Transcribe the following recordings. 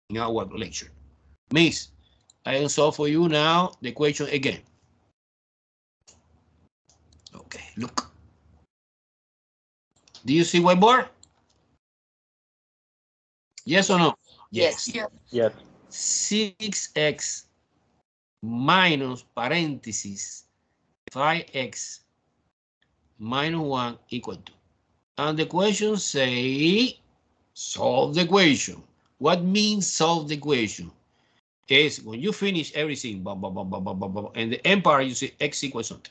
in our lecture. Miss, I will solve for you now the question again. Okay, look. Do you see whiteboard? Yes or no? Yes. Yes. 6x minus parentheses 5x minus 1 equal to. And the question say, solve the equation. What means solve the equation? Is when you finish everything, blah, blah, blah, blah, blah, blah, blah, and the end part, you say x equals something.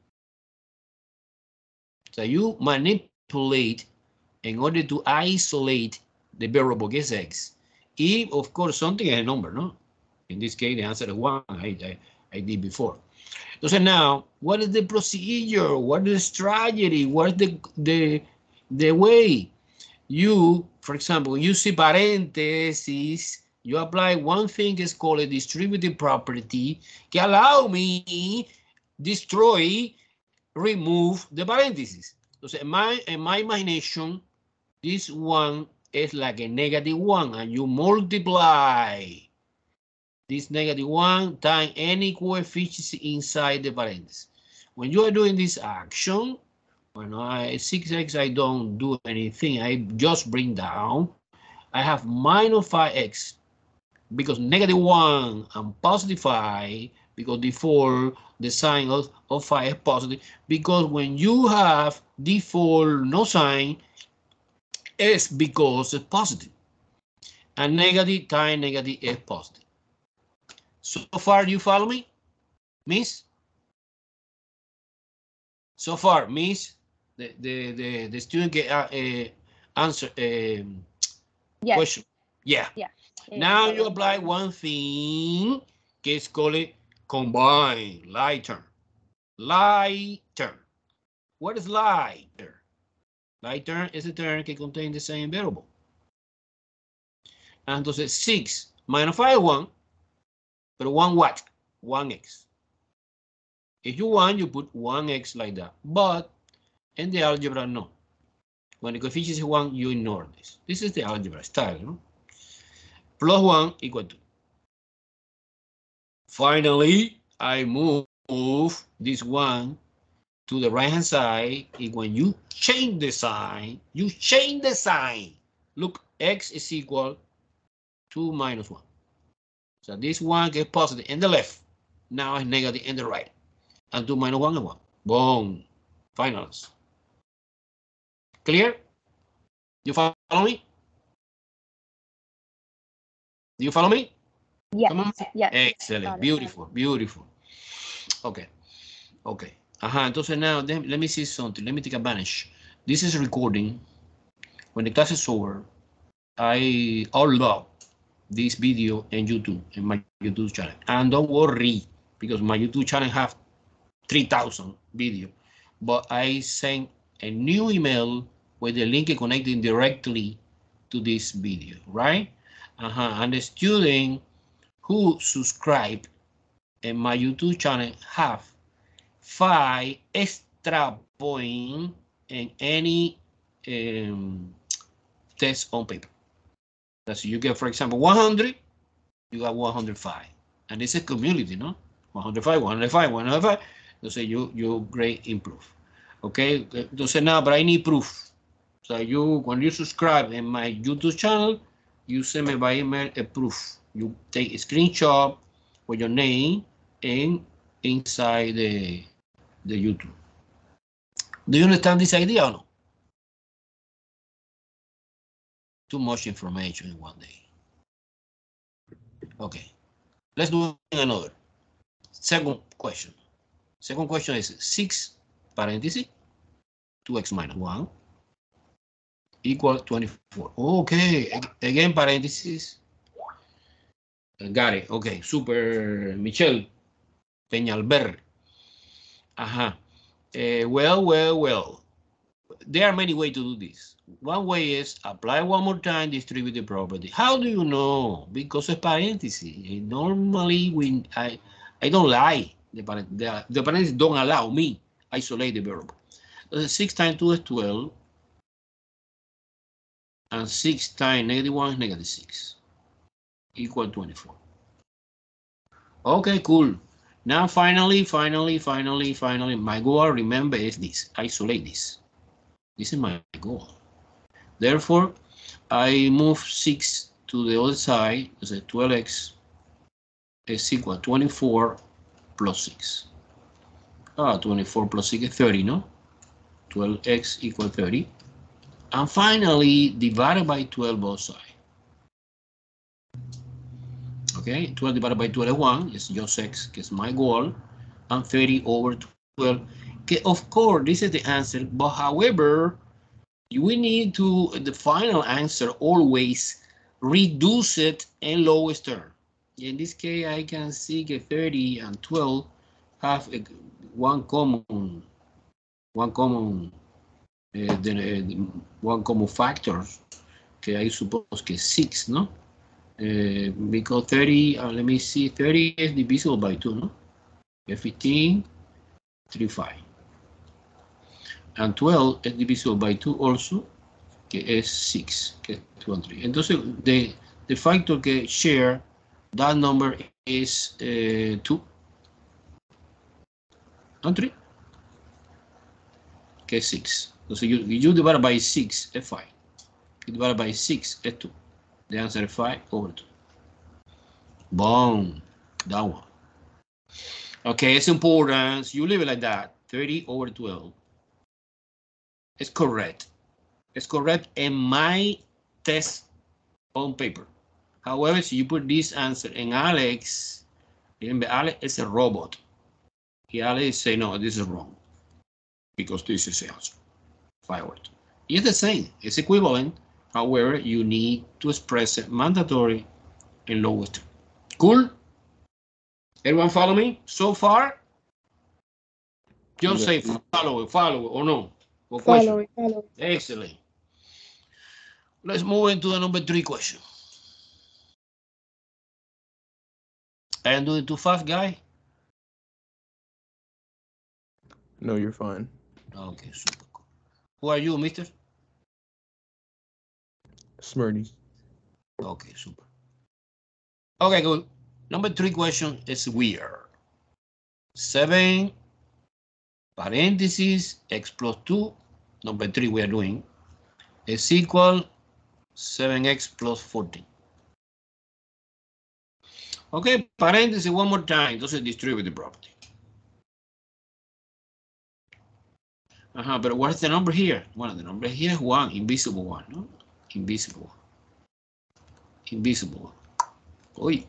So you manipulate in order to isolate the variable gets x. If, of course, something is a number, no? In this case, the answer is 1, I did before. So now, what is the procedure? What is the strategy? What is the way? You, for example, you see parentheses, you apply one thing is called a distributive property que allow me destroy, remove the parentheses. So in my imagination, this one is like a -1 and you multiply this -1 times any coefficient inside the parentheses. When you are doing this action, when I 6x, I don't do anything. I just bring down. I have minus 5x because -1 and positive 5 because default the sign of 5 is positive. Because when you have default no sign, it's because it's positive. And negative times negative is positive. So far, you follow me, Miss? So far, Miss, the student get answer Yes. question. Yeah. Yeah. Now you apply one thing que is called combine, lighter. Lighter. What is lighter? Lighter is a term que contain the same variable. Entonces 6 minus 5 1, pero 1 what? 1x. If you want, you put 1x like that. But in the algebra, no. When the coefficient is 1, you ignore this. This is the algebra style, no? Plus 1 equal to. Finally, I move this one to the right-hand side. And when you change the sign, Look, x is equal to -1. So this one gets positive in the left. Now it's negative in the right. And 2 minus 1 is 1. Boom. Finals. Clear? You follow me? Do you follow me? Yes. Come on. Yes. Excellent. Beautiful. Beautiful. Okay. Okay. Entonces now, let me see something. Let me take advantage. This is recording. When the class is over, I upload this video in YouTube, in my YouTube channel. And don't worry, because my YouTube channel have 3,000 video. But I send a new email with the link connecting directly to this video, right? And the student who subscribe in my YouTube channel have 5 extra points in any test on paper. That's you get, for example, 100, you got 105. And it's a community, no? 105, 105, 105. Entonces you grade improve. Okay, entonces now, but I need proof. So when you subscribe in my YouTube channel, you send me by email a proof. You take a screenshot with your name and inside the YouTube. Do you understand this idea or no? Too much information in one day. Okay, let's do another. Second question. Second question is 6 parenthesis 2x minus 1 equal 24. Okay, again parenthesis. Got it. Okay, super Michelle Peñalver. Well. There are many ways to do this. One way is apply one more time distributive property. How do you know? Because of parentheses. Normally, I don't lie. The parentheses don't allow me isolate the variable. 6 times 2 is 12. And 6 times -1 is -6. equal 24. Okay, cool. Now, finally, my goal, remember, is this. Isolate this. This is my goal. Therefore, I move 6 to the other side. So 12x is equal to 24 plus 6. 24 plus 6 is 30, no? 12x equal 30. And finally, divided by 12 both sides. Okay, 12 divided by 12 is 1, it's just x, que is my goal, and 30 over 12. Okay, of course, this is the answer, but however, we need to, the final answer always reduce it in lowest term. In this case, I can see that 30 and 12 have one common factor. Okay, I suppose que 6, no? Because 30, let me see, 30 is divisible by 2, no? 15, 3, 5. And 12 is divisible by 2 also, que es 6, que es 2 and 3. Entonces, the factor que share that number is 2 and 3, que es 6. Entonces, you divide by 6 es 5. You divide by 6 is 2. The answer is 5 over 2. Boom, that one. Okay, it's important. You leave it like that. 30 over 12. It's correct. It's correct in my test on paper. However, if you put this answer in Alex, remember Alex is a robot. Alex say, no, this is wrong. Because this is the answer. 5 over 2. It's the same. It's equivalent. However, you need to express it mandatory in lowest term. Cool? Everyone follow me so far? Just say follow or no? Or question? Follow. Excellent. Let's move into the number 3 question. I am doing too fast, guy? No, you're fine. Okay, super cool. Who are you, mister? Smirty. Okay, super. Okay, good. Number 3 question is weird. 7 parentheses x plus 2, number 3 we are doing, is equal 7x plus 14. Okay, parentheses one more time, entonces distribute the property. But what's the number here? Well, the number here is 1, invisible 1, no? Invisible 1. Invisible 1. Oy.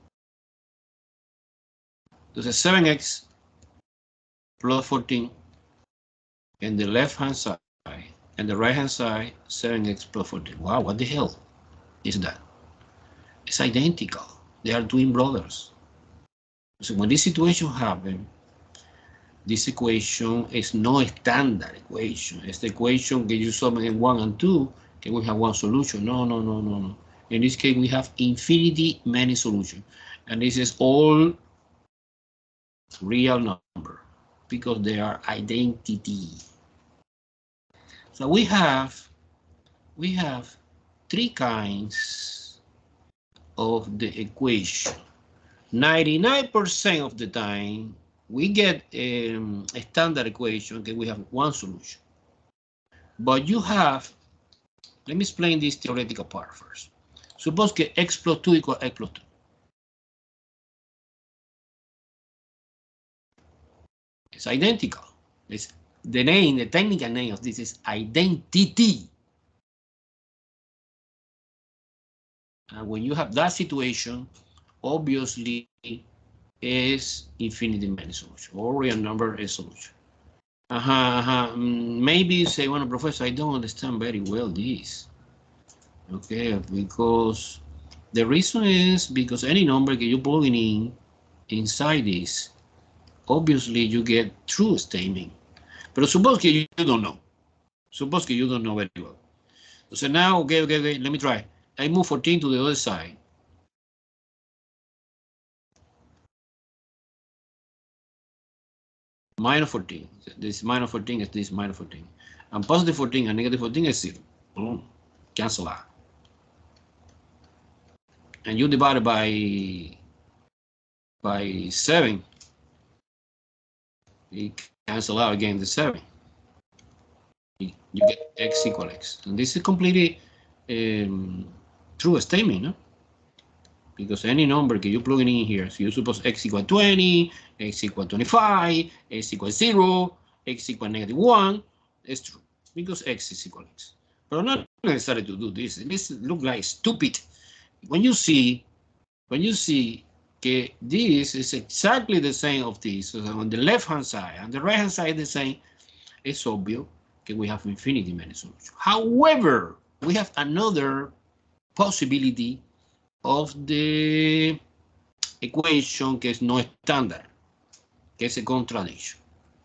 Entonces 7x plus 14 in the left-hand side, and the right-hand side, 7x plus 14. Wow, what the hell is that? It's identical. They are twin brothers. So when this situation happens, this equation is no standard equation. It's the equation that you solve in 1 and 2, and we have one solution. No. In this case, we have infinity many solutions. And this is all real number because they are identity. So we have 3 kinds of the equation. 99% of the time, we get a standard equation that we have one solution. But you have, let me explain this theoretical part first. Suppose that x plus 2 equals x plus 2. It's identical. It's the name, the technical name of this is identity. And when you have that situation, obviously is infinity many solution, or real number is solution. Maybe you say, well, Professor, I don't understand very well this. Okay, because the reason is because any number that you plug in inside this, obviously you get true statement. But suppose that you don't know. Suppose that you don't know very well. So now, okay, let me try. I move 14 to the other side. Minus 14. This minus 14 is this minus 14. And positive 14 and negative 14 is 0. Boom. Cancel out. and you divide it by 7, it cancel out again the 7. You get x equal x, and this is completely true statement, no? Because any number that you plug in here, so you suppose x equal 20, x equal 25, x equal 0, x equal -1, it's true, because x is equal x. But I'm not necessary to do this. This looks like stupid. When you see that this is exactly the same of this, so on the left-hand side, and the right-hand side the same, it's obvious that we have infinity many solutions. However, we have another possibility of the equation que es no estándar, que es a contradiction.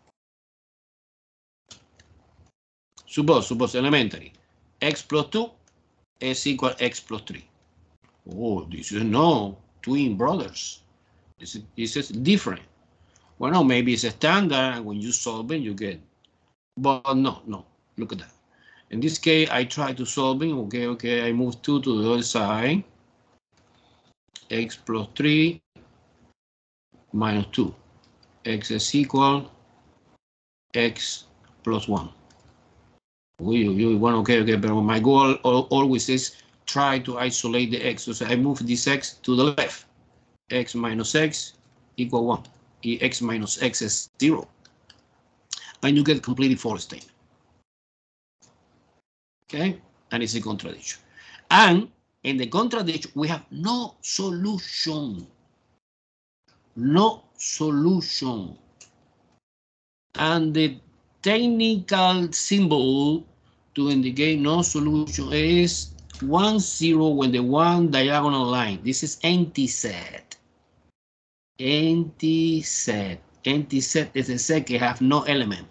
Suppose elementary, x plus 2 is equal x plus 3. Oh, this is no twin brothers. This is different. Well, no, maybe it's a standard, and when you solve it, you get. But no, look at that. In this case, I try to solve it. Okay, I move 2 to the other side. X plus 3 minus 2. X is equal x plus 1. Okay, but my goal always is try to isolate the x. So I move this x to the left. X minus x equal 1. X minus x is 0. And you get completely false statement. Okay, and it's a contradiction. And in the contradiction, we have no solution. No solution. And the technical symbol to indicate no solution is 1, 0 when the one diagonal line. This is anti-set. Anti-set. Anti-set is a set que have no element.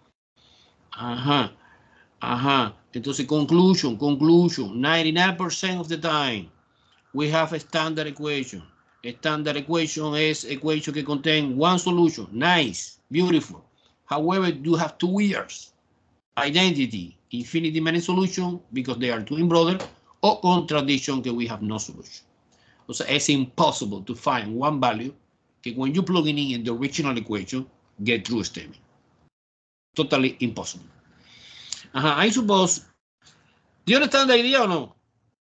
Entonces, conclusion. 99% of the time, we have a standard equation. A standard equation is equation que contain one solution. Nice, beautiful. However, you have two weirds. Identity, infinity many solution, because they are twin brothers, or contradiction que we have no solution. O sea, it's impossible to find one value que when you plug it in the original equation, get true statement. Totally impossible. I suppose. Do you understand the idea or no?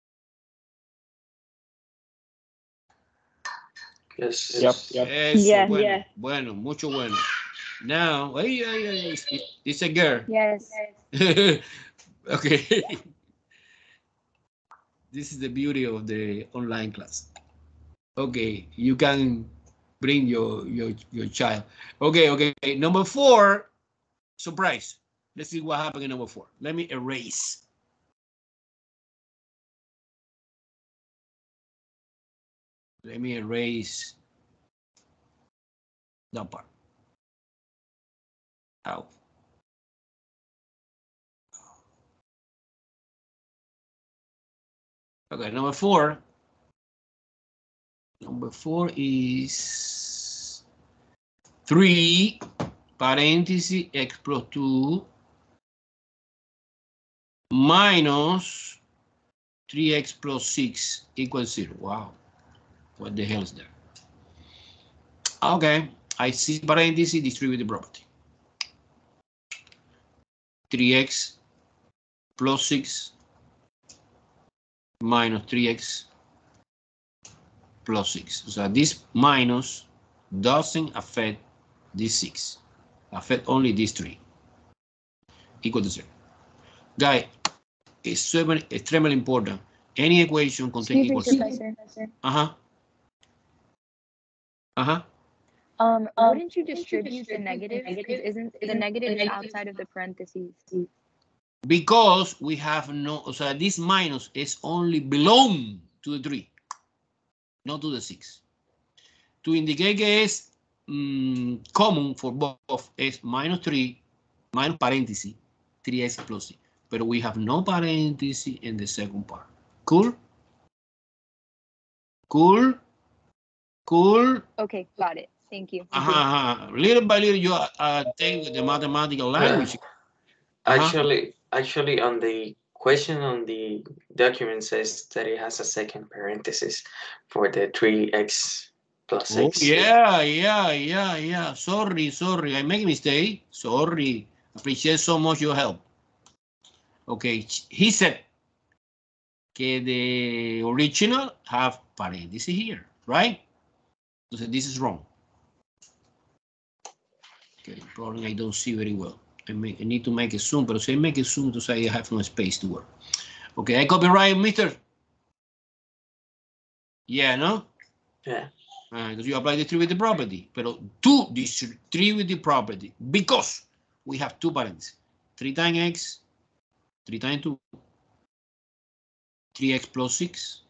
Yes. Yep. Yeah. Bueno, mucho bueno. Now, it's a girl. Yes. Okay. This is the beauty of the online class. Okay, you can bring your child. Okay. Number 4, surprise. Let's see what happened in number 4. Let me erase. Let me erase that part. Ow. Okay, number 4. Number 4 is 3 parenthesis x plus 2 minus 3x plus 6 equals 0. Wow. What the hell is there? Okay, I see parenthesis distributive property. 3x plus 6 minus 3x plus 6. So this minus doesn't affect this 6. Affect only these 3. Equal to 0. Guys, it's extremely important. Any equation contains equal to 0. Wouldn't you distribute the negative? Because isn't the negative is outside of the parentheses? Because we have no, so this minus is only belong to the 3, not to the 6. To indicate que es common for both is minus 3, minus parenthesis, 3x plus 6. But we have no parenthesis in the second part. Cool? Cool? Okay, got it. Thank you. Little by little, you take with the mathematical language. Actually, on the question on the document says that it has a second parenthesis for the 3x plus Oh, x. yeah. Sorry. I make a mistake. Sorry. Appreciate so much your help. Okay, he said que the original have parentheses here, right? So this is wrong. Okay, probably I don't see very well. I need to make a zoom, but say make a zoom to say I have no space to work. Okay, I copyright, mister. Yeah, no? Yeah. Because you apply distributive property, but to distributive property, because we have two parentheses, 3 times x, 3 times 2, 3x plus 6,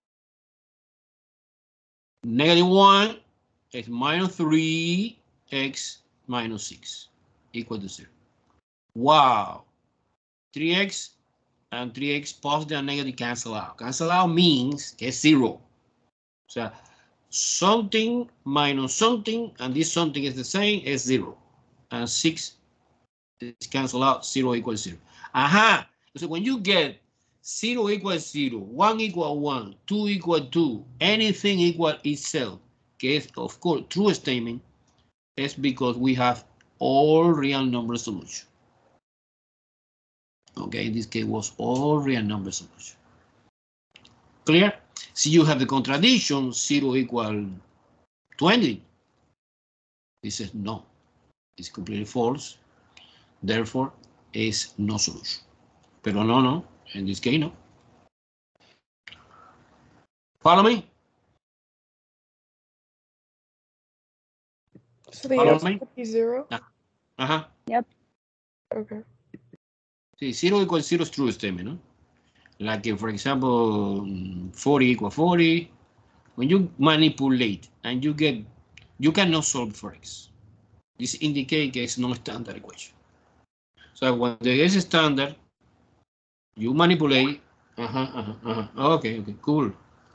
-1 is minus 3x minus 6 equal to 0. Wow. 3x and 3x positive and negative cancel out. Cancel out means que es 0. So something minus something, and this something is the same as 0. And 6 is cancel out, 0 equals 0. Aha. So when you get 0 equals 0, 1 equal 1, 2 equal 2, anything equal itself, que is, of course, true statement, is because we have all real number solution. Okay, in this case was all real number solution. Clear? So you have the contradiction, 0 equal 20. This says no, it's completely false. Therefore, is no solution. Pero no, in this case, no. Follow me? So the Follow answer me? would be 0? Uh-huh. Yep. Okay. See, 0 equals 0 is true statement, no? Like, if, for example, 40 equals 40. When you manipulate and you get, you cannot solve for x. This indicates it's no standard equation. So when there is a standard, you manipulate. Okay, cool.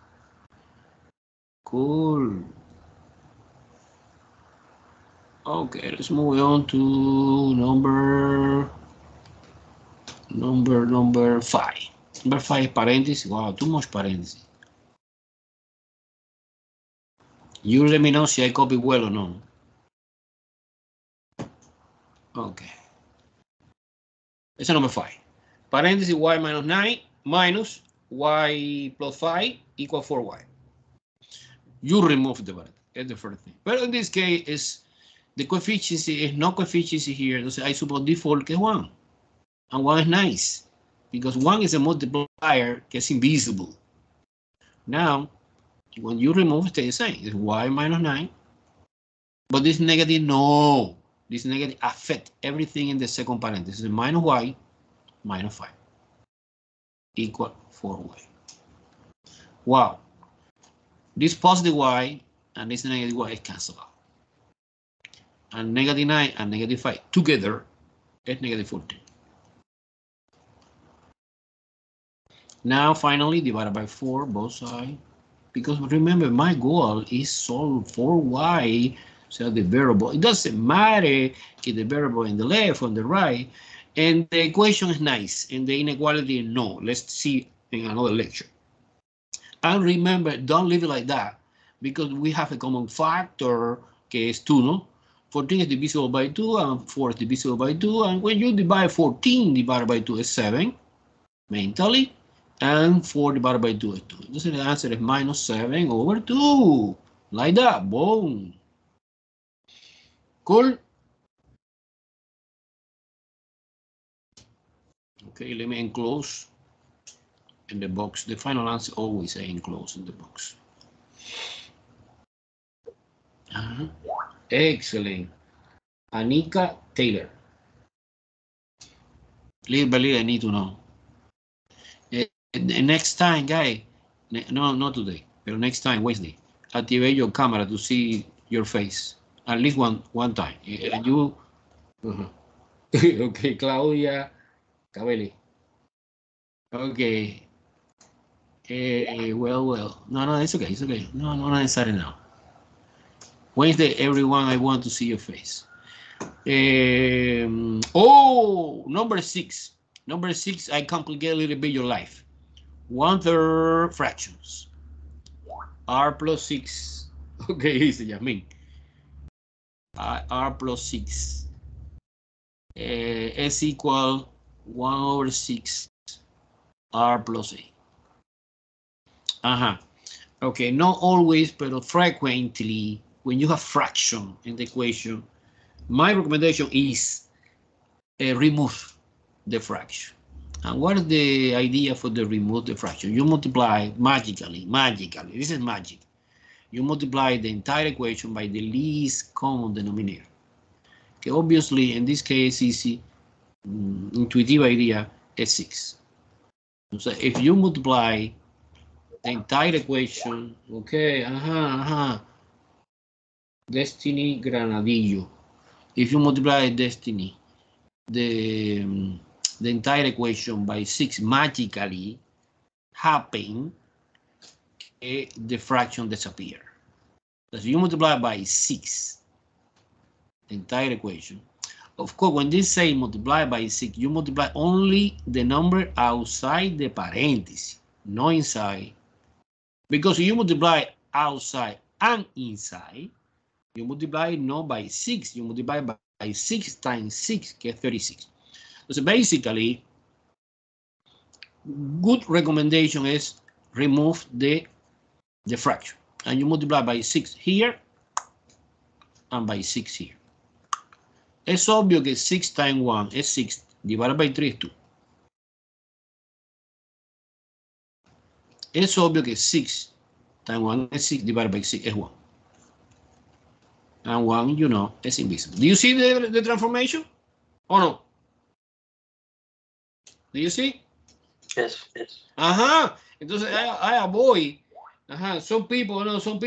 Okay, let's move on to number 5. Number 5 parentheses. Wow, too much parentheses. You let me know si I copy well or no. Okay. It's number 5. Parenthesis y minus 9 minus y plus 5 equal 4y. You remove the parenthesis. That's the first thing. But in this case, is the coefficient is no coefficient here. Entonces, I suppose default que es 1. And 1 is nice. Because 1 is a multiplier que es invisible. Now, when you remove, stay the same. It's y minus 9. But this negative, no. This negative affect everything in the second parenthesis. Minus y minus 5 equal 4y. Wow. This positive y and this negative y is cancelled out. And negative 9 and negative 5 together is negative 14. Now, finally, divided by 4, both sides. Because remember, my goal is solve for y, so the variable. It doesn't matter if the variable in the left or on the right. And the equation is nice, and the inequality is no. Let's see in another lecture. And remember, don't leave it like that, because we have a common factor, que es 2, no? 14 is divisible by 2, and 4 is divisible by 2. And when you divide 14 divided by 2 is 7, mentally. And 4 divided by 2 is 2. Entonces the answer is minus 7 over 2. Like that. Boom. Cool. Okay, let me enclose in the box. The final answer always say enclose in the box. Excellent. Anika Taylor. Little by little, I need to know. Next time, guy. No, not today, but next time, Wednesday. Activate your camera to see your face. At least one time. And you. Okay, Claudia Cabelli. Okay. Well. No, it's okay. It's okay. No, not necessary now. Wednesday, everyone, I want to see your face. Oh, number 6. Number 6, I complicate a little bit your life. 1/3 fractions. R plus 6. Okay, easy, Yasmin. R plus 6 is equal 1/6 R plus A. Okay, not always, but frequently, when you have fraction in the equation, my recommendation is remove the fraction. And what is the idea for the remove the fraction? You multiply magically, this is magic. You multiply the entire equation by the least common denominator. Okay, obviously, in this case, easy, intuitive idea is 6. So if you multiply the entire equation, okay, Destiny Granadillo. If you multiply Destiny, the entire equation by 6 magically happen, the fraction disappear. So you multiply by 6 the entire equation. Of course, when they say multiply by 6, you multiply only the number outside the parenthesis, not inside. Because if you multiply outside and inside, you multiply not by 6, you multiply by 6 times 6, que es 36. So basically, good recommendation is remove the fraction. And you multiply by 6 here and by 6 here. Es obvio que 6 times 1 is 6, divided by 3 is 2. Es obvio que 6 times 1 is 6, divided by 6 is 1. And 1, you know, is invisible. Do you see the transformation? Or no? Do you see? Yes. Entonces, I avoid. Some people,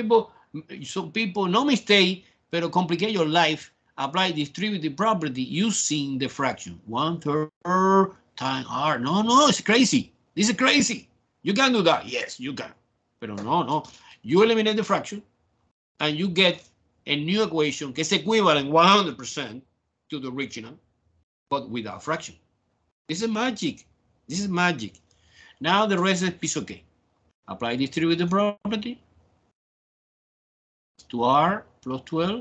no mistake, pero complicate your life. Apply distributive property using the fraction. 1/3 times R. No, it's crazy. This is crazy. You can do that. Yes, you can. But no. You eliminate the fraction and you get a new equation que is equivalent 100% to the original, but without fraction. This is magic. Now the rest is piece okay. Apply distributive property to R plus 12.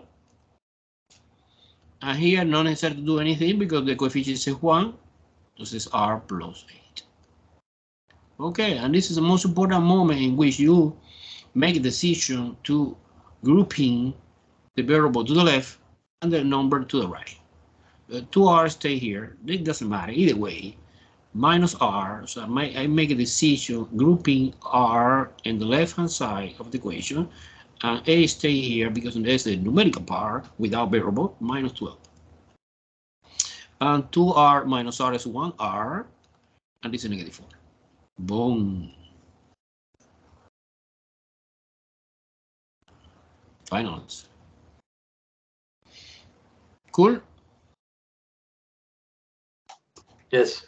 And here, not necessary to do anything because the coefficient is 1. This is R plus 8. Okay, and this is the most important moment in which you make a decision to grouping the variable to the left and the number to the right. 2R stay here. It doesn't matter either way. Minus R, so I make a decision grouping R in the left-hand side of the equation, and A stay here because there's the numerical part without variable, minus 12. And 2R minus R is 1R, and this is negative 4. Boom. Final answer. Cool? Yes.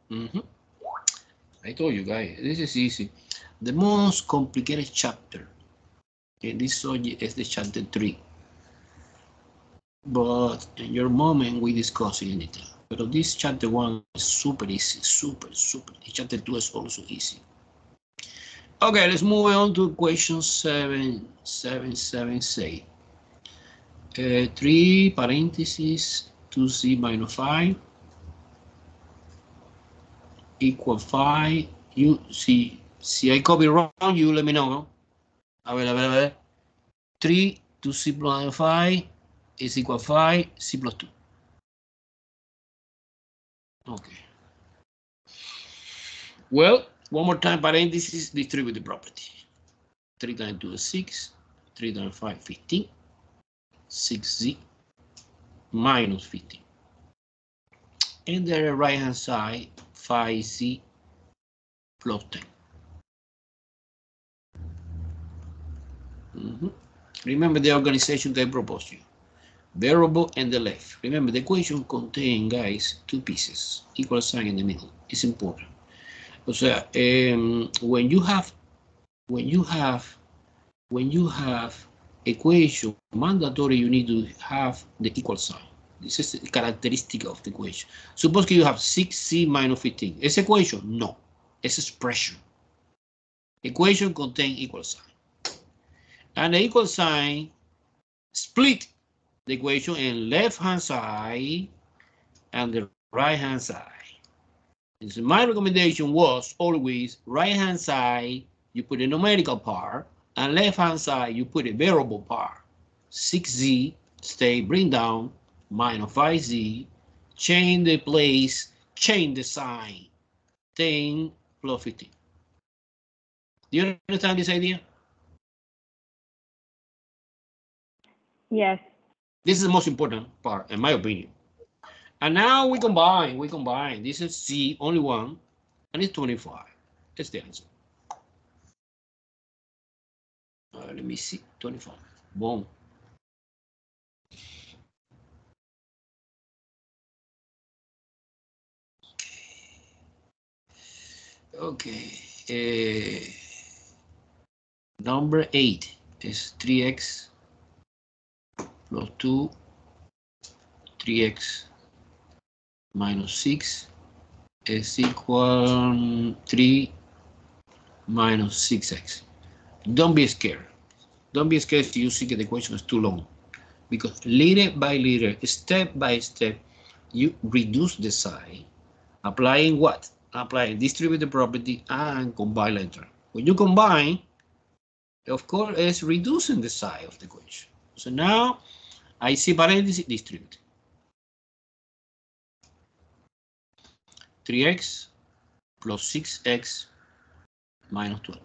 I told you guys, this is easy. The most complicated chapter in this subject is the chapter 3. But in your moment, we discuss it in detail. But this chapter 1 is super easy, super. Chapter 2 is also easy. Okay, let's move on to question 7. 7 say 3 parentheses 2z minus 5 equal 5. You see I copy wrong, you let me know. No? A ver. 3 to c plus 5 is equal 5, c plus 2. Okay. Well, one more time, parentheses, distributive property. 3 times 2 is 6, 3 times 5, 15, 6z minus 15. And the right-hand side, 5z plus 10. Remember the organization they proposed you. Variable and the left. Remember the equation contains, guys, 2 pieces. Equal sign in the middle. It's important. O sea, when you have equation, mandatory you need to have the equal sign. This is a characteristic of the equation. Suppose you have 6c minus 15. Is equation? No. It's expression. Equation contain equal sign. And the equal sign split the equation in left-hand side and the right-hand side. And so my recommendation was always right-hand side, you put a numerical part, and left-hand side, you put a variable part. 6z, stay, bring down, minus 5z, change the place, change the sign, 10 plus 15. Do you understand this idea? Yes. This is the most important part, in my opinion. And now we combine. This is C, only one, and it's 25. That's the answer. Let me see, 25. Boom. Okay. Number 8 is 3x plus 2, 3x minus 6 is equal 3 minus 6x. Don't be scared. Don't be scared if you see that the equation is too long, because little by little, step by step, you reduce the sign, applying what? Applying distributive property and combine later. When you combine, of course, it's reducing the size of the equation. So now I see parentheses distributed. 3x plus 6x minus 12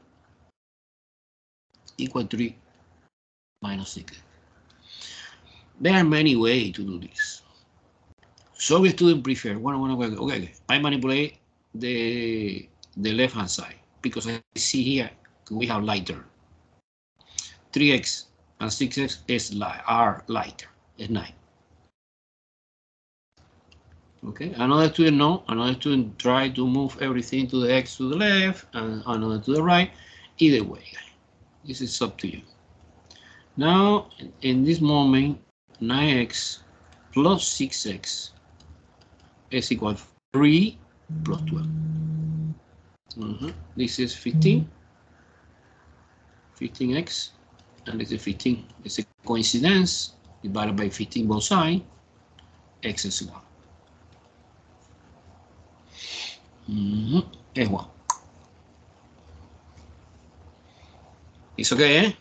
equal 3 minus 6. There are many ways to do this. Some students prefer okay, I manipulate the left-hand side because I see here we have lighter. 3x and 6x are lighter, it's 9. Okay, another student no, another student try to move everything to the x to the left and another to the right. Either way, this is up to you. Now, in this moment, 9x plus 6x is equal to 3 plus 12. This is 15, 15x, and this is 15. It's a coincidence, divided by 15 both sides, x is 1. Es 1. It's okay, eh?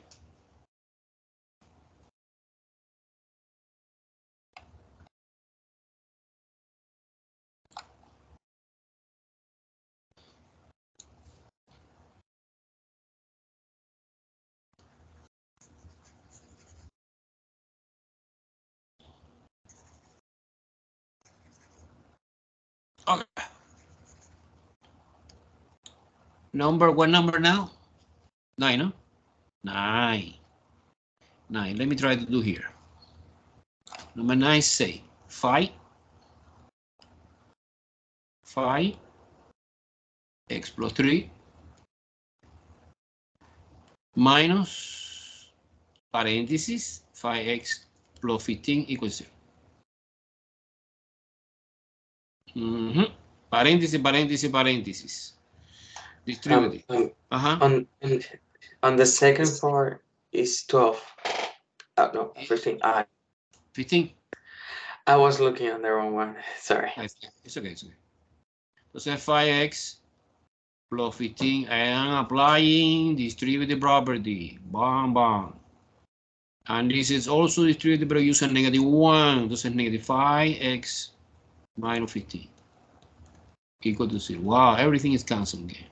Okay. What number now? 9, no? 9. 9. Let me try to do here. Number 9 say 5 x plus 3 minus parenthesis 5x plus 15 equals 0. Parenthesis. Distributed. On the second part is 12. Oh, no, 15. 15. I was looking on the wrong one. Sorry. It's okay. Entonces 5x plus 15. I am applying distributive property. Bam. And this is also distributed, but using -1. Entonces negative 5x minus 15 equal to 0. Wow, everything is cancelled again.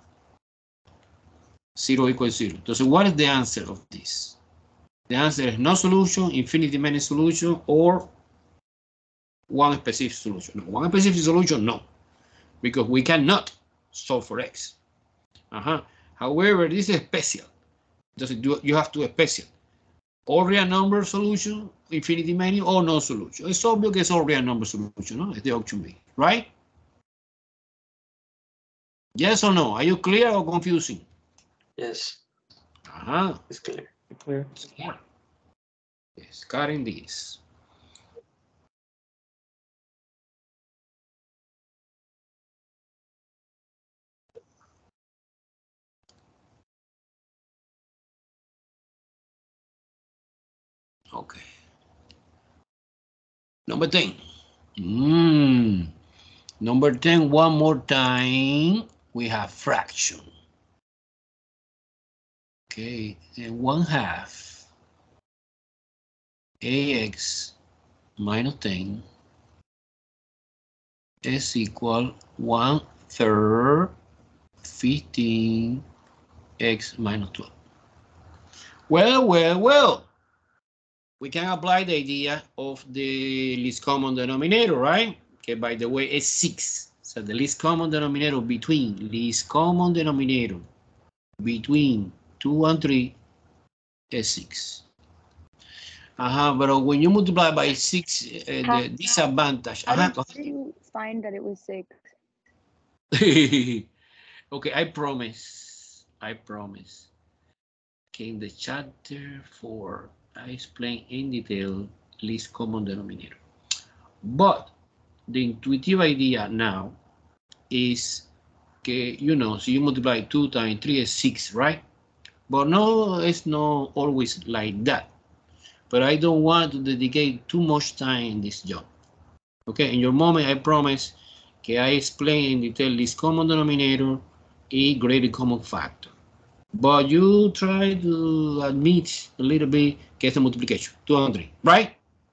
0 equals 0. Entonces, what is the answer of this? The answer is no solution, infinity many solution, or one specific solution. No, one specific solution, no, because we cannot solve for x. However, this is special. You have to special. All real number solution, infinity many, or no solution. It's obvious it's all real number solution, no? It's the option B, right? Yes or no? Are you clear or confusing? Yes. It's clear. Clear. Yes, cutting this. Okay. Number 10. Number 10, one more time, we have fraction. Okay, and 1/2 ax minus 10 is equal 1/3 15x minus 12. Well. We can apply the idea of the least common denominator, right? Okay, by the way, it's 6. So the least common denominator between 2 and 3 is 6. But when you multiply by 6, the disadvantage. How did you find that it was 6? Okay, I promise. Okay, in the chapter 4, I explain in detail least common denominator. But the intuitive idea now is, okay, you know, so you multiply 2 times 3 is 6, right? But no, it's not always like that. But I don't want to dedicate too much time in this job. Okay, in your moment, I promise, okay, I explain in detail least common denominator and greatest common factor. But you try to admit a little bit, get the multiplication, 2 and 3, right?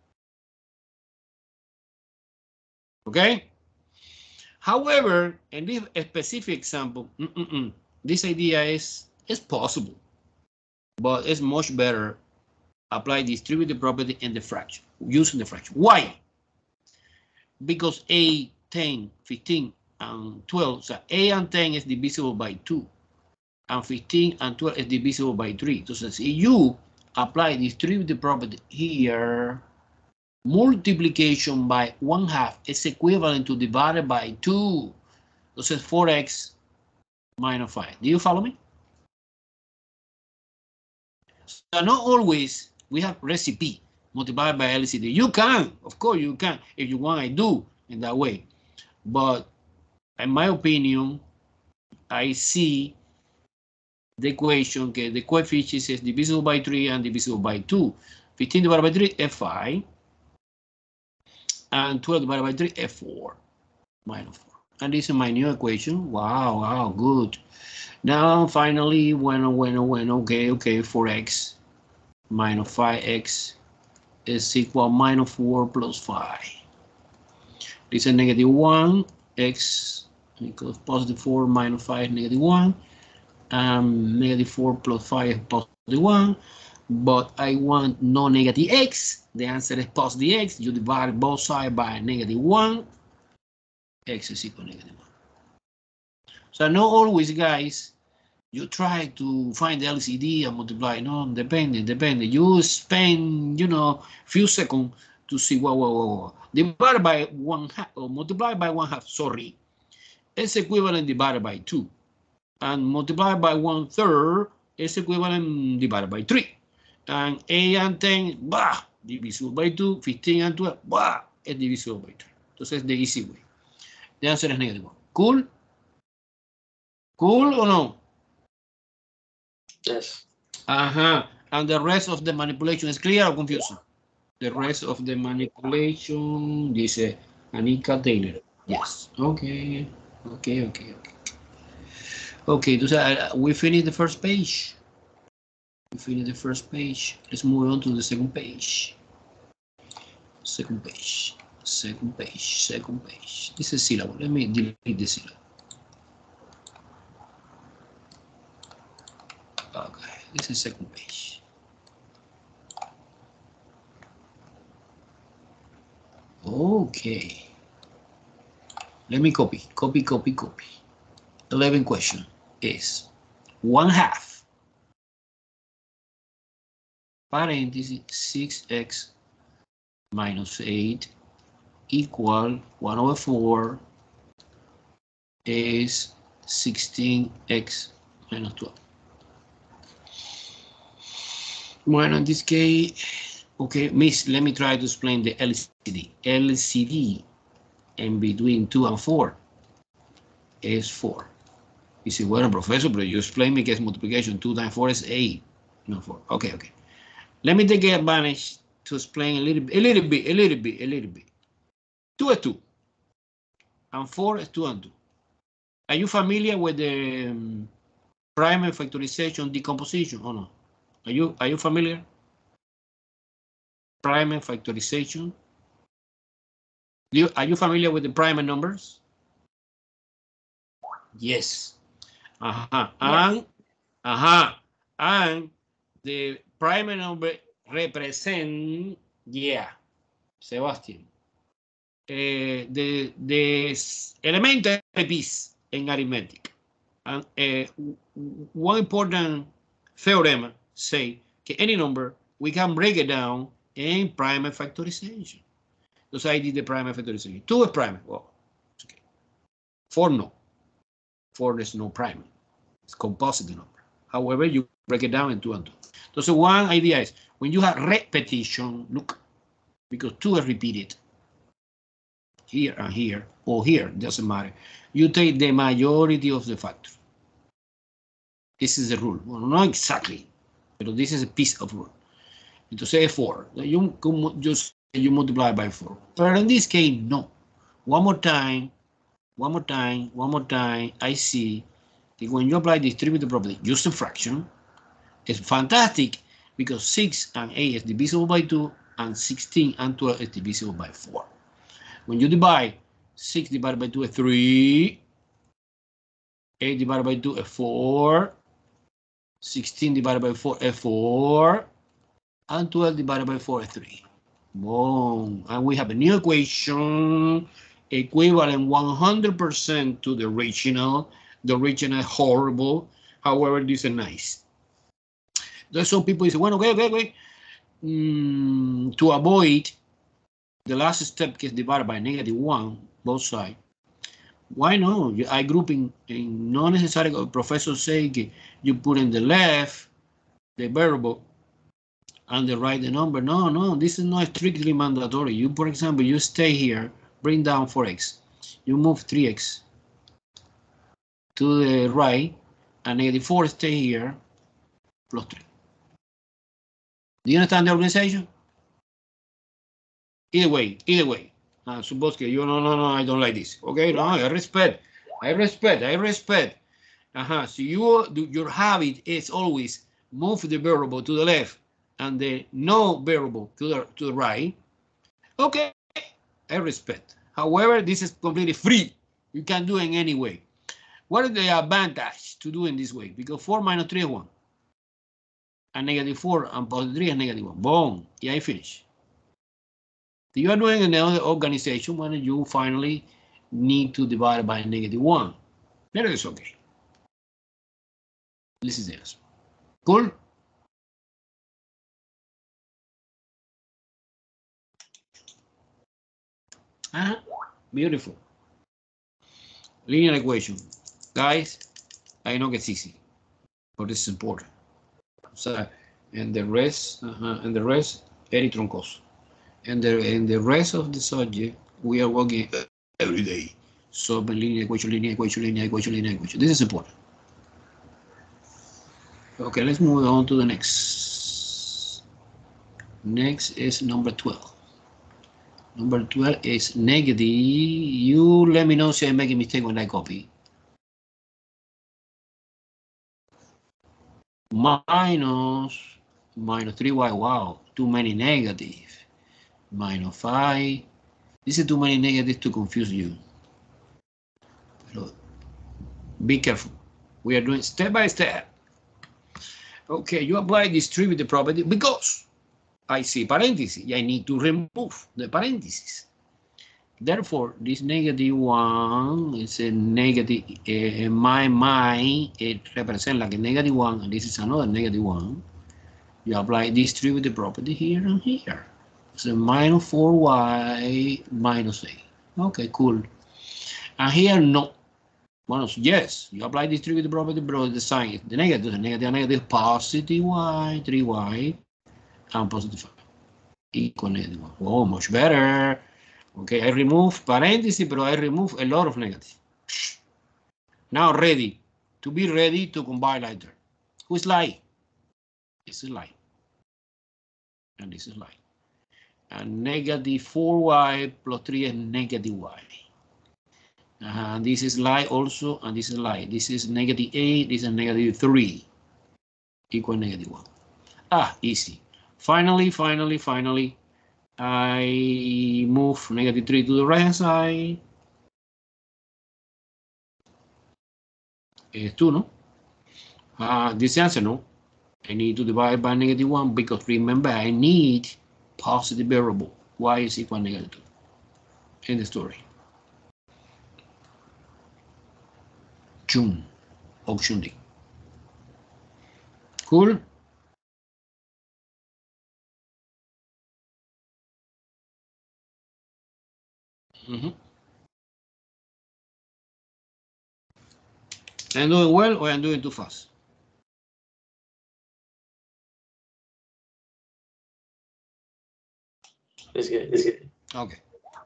Okay? However, in this specific example, this idea is possible, but it's much better apply distributive property in the fraction, using the fraction. Why? Because 8, 10, 15, and 12, so 8 and 10 is divisible by 2. And 15 and 12 is divisible by 3. Entonces, if you apply distributive property here, multiplication by 1/2 is equivalent to divided by 2. Entonces, 4x minus 5. Do you follow me? So not always we have recipe multiplied by LCD. You can, of course you can. If you want, I do in that way. But in my opinion, I see the equation, okay, the coefficient is divisible by 3 and divisible by 2. 15 divided by 3 is 5. And 12 divided by 3 is 4. Minus 4. And this is my new equation. Wow, good. Now, finally, okay, 4x minus 5x is equal minus 4 plus 5. This is negative 1. X equals positive 4 minus 5 negative 1. Negative 4 plus 5 is positive 1, but I want no negative x. The answer is positive x. You divide both sides by negative 1. X is equal to negative 1. So not always, guys, you try to find the LCD and multiply. No, depending. You spend, few seconds to see what. Divided by 1/2 or multiply by 1/2, sorry. It's equivalent divided by 2. And multiplied by 1/3 is equivalent divided by 3. And 8 and 10, divisible by 2. 15 and 12, is divisible by 3. Entonces, the easy way. The answer is negative 1. Cool? Cool or no? Yes. And the rest of the manipulation is clear or confusing? The rest of the manipulation, dice Anika Taylor. Yes. Okay. Okay, we finished the first page. Let's move on to the second page. Second page. This is syllable. Let me delete the syllable. Okay, this is second page. Okay. Let me copy. 11 question is 1/2 parenthesis 6x minus 8 equal 1/4 is 16x minus 12. Well, in this case, okay, miss, let me try to explain the LCD. LCD in between 2 and 4 is 4. You say, well, professor, but you explain me que es multiplication. 2 times 4 is 8, not 4. Okay. Let me take advantage to explain a little bit. 2 is 2. And 4 is 2 and 2. Are you familiar with the prime factorization decomposition or no? Are you familiar? Prime factorization. Are you familiar with the prime numbers? Yes. And the prime number represent, yeah, Sebastian. The elementary piece in arithmetic. And one important theorem say that any number we can break it down in prime factorization. So I did the prime factorization. 2 is prime. Well, it's okay. 4 no. 4 is no prime. It's composite number. However, you break it down in 2 and 2. So one idea is when you have repetition, look, because 2 is repeated here and here, or here, doesn't matter. You take the majority of the factors. This is the rule. Well, not exactly, but this is a piece of rule. Entonces, 4. You multiply by 4. But in this case, no. One more time. I see that when you apply distributive property, just a fraction, it's fantastic because 6 and 8 is divisible by 2, and 16 and 12 is divisible by 4. When you divide, 6 divided by 2 is 3, 8 divided by 2 is 4, 16 divided by 4 is 4, and 12 divided by 4 is 3. Boom. And we have a new equation equivalent 100% to the original. The original is horrible. However, this is nice. There's some people say, well, okay. To avoid the last step gets divided by -1, both sides. Why not? I group in not necessary. Professors say you put in the left the variable and the right the number. No, this is not strictly mandatory. You, for example, you stay here, bring down 4x. You move 3x to the right, and -4 stay here, plus 3. Do you understand the organization? Either way. Suppose que you, no, I don't like this. Okay, no, I respect. So your habit is always move the variable to the left and the no variable to the right. Okay, I respect. However, this is completely free. You can do it in any way. What is the advantage to do it this way? Because 4 minus 3 is 1. And -4 and +3 is -1. Boom. Yeah, I finish. You are doing another organization when you finally need to divide by -1. That is okay. This is it. Cool? Beautiful. Linear equation. Guys, I know it's easy, but it's important. So, and the rest, very troncoso. And the rest of the subject, we are working every day. So linear equation. This is important. Okay, let's move on to the next. Next is number 12. Number 12 is negative. You let me know if I make a mistake when I copy. Minus 3y. Wow, too many negative. -5. This is too many negatives to confuse you. But be careful. We are doing step by step. Okay, you apply distributive property because I see parentheses. I need to remove the parentheses. Therefore, this -1 is a negative. My it represents like a -1, and this is another -1. You apply distributive property here and here. So -4y minus 8. Okay, cool. And here, no. Minus, yes, you apply distributive property, but the sign is the negative, positive y, 3y, and positive 5. Equal -1. Oh, much better. Okay, I remove parentheses, but I remove a lot of negatives. Now ready to combine later. Who's lying? This is lying. And this is lying. And negative 4y plus 3 is negative y. This is lie also, and this is lie. This is negative 8, this is negative 3, equal negative 1. Easy. Finally, I move negative 3 to the right hand side. It's 2, no? This answer, no? I need to divide by negative 1 because remember, I need positive variable. Y is equal to negative 2. End the story. June, option D. Cool. I'm doing well or I'm doing too fast? It's good. It's good. Okay.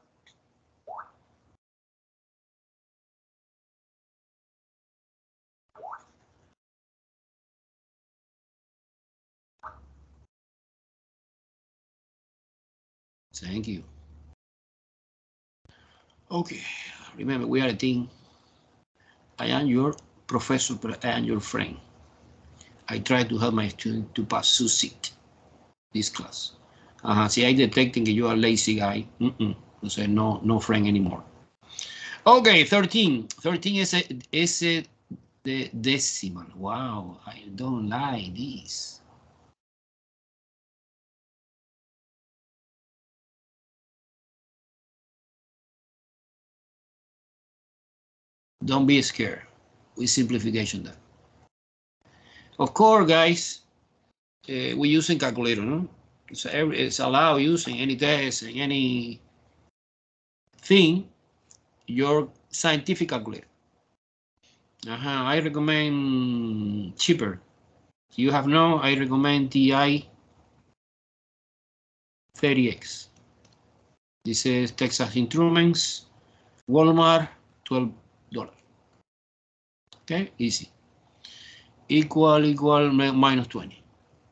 Thank you. Okay, remember we are a team. I am your professor, but I am your friend. I try to help my student to pass succeed this class. Si I detecting that you are a lazy guy, so no friend anymore. Okay, 13. 13 is the decimal. Wow, I don't like this. Don't be scared with simplification there. Of course, guys, we're using calculator, no? So it's allowed using any test and any thing, your scientific calculator. I recommend cheaper. If you have no, I recommend TI 30X. This is Texas Instruments, Walmart, $12. Okay, easy. Equal minus 20.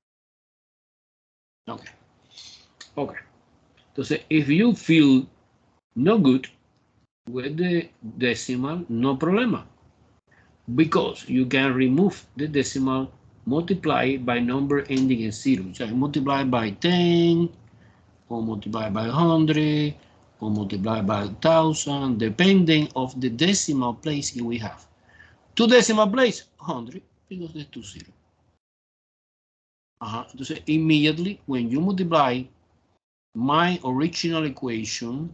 Okay. Entonces, if you feel no good with the decimal, no problema. Because you can remove the decimal, multiply by number ending in 0. So multiply by 10, or multiply by 100, or multiply by 1,000, depending of the decimal place we have. 2 decimal place, 100, because there's 2 0. Entonces, immediately, when you multiply my original equation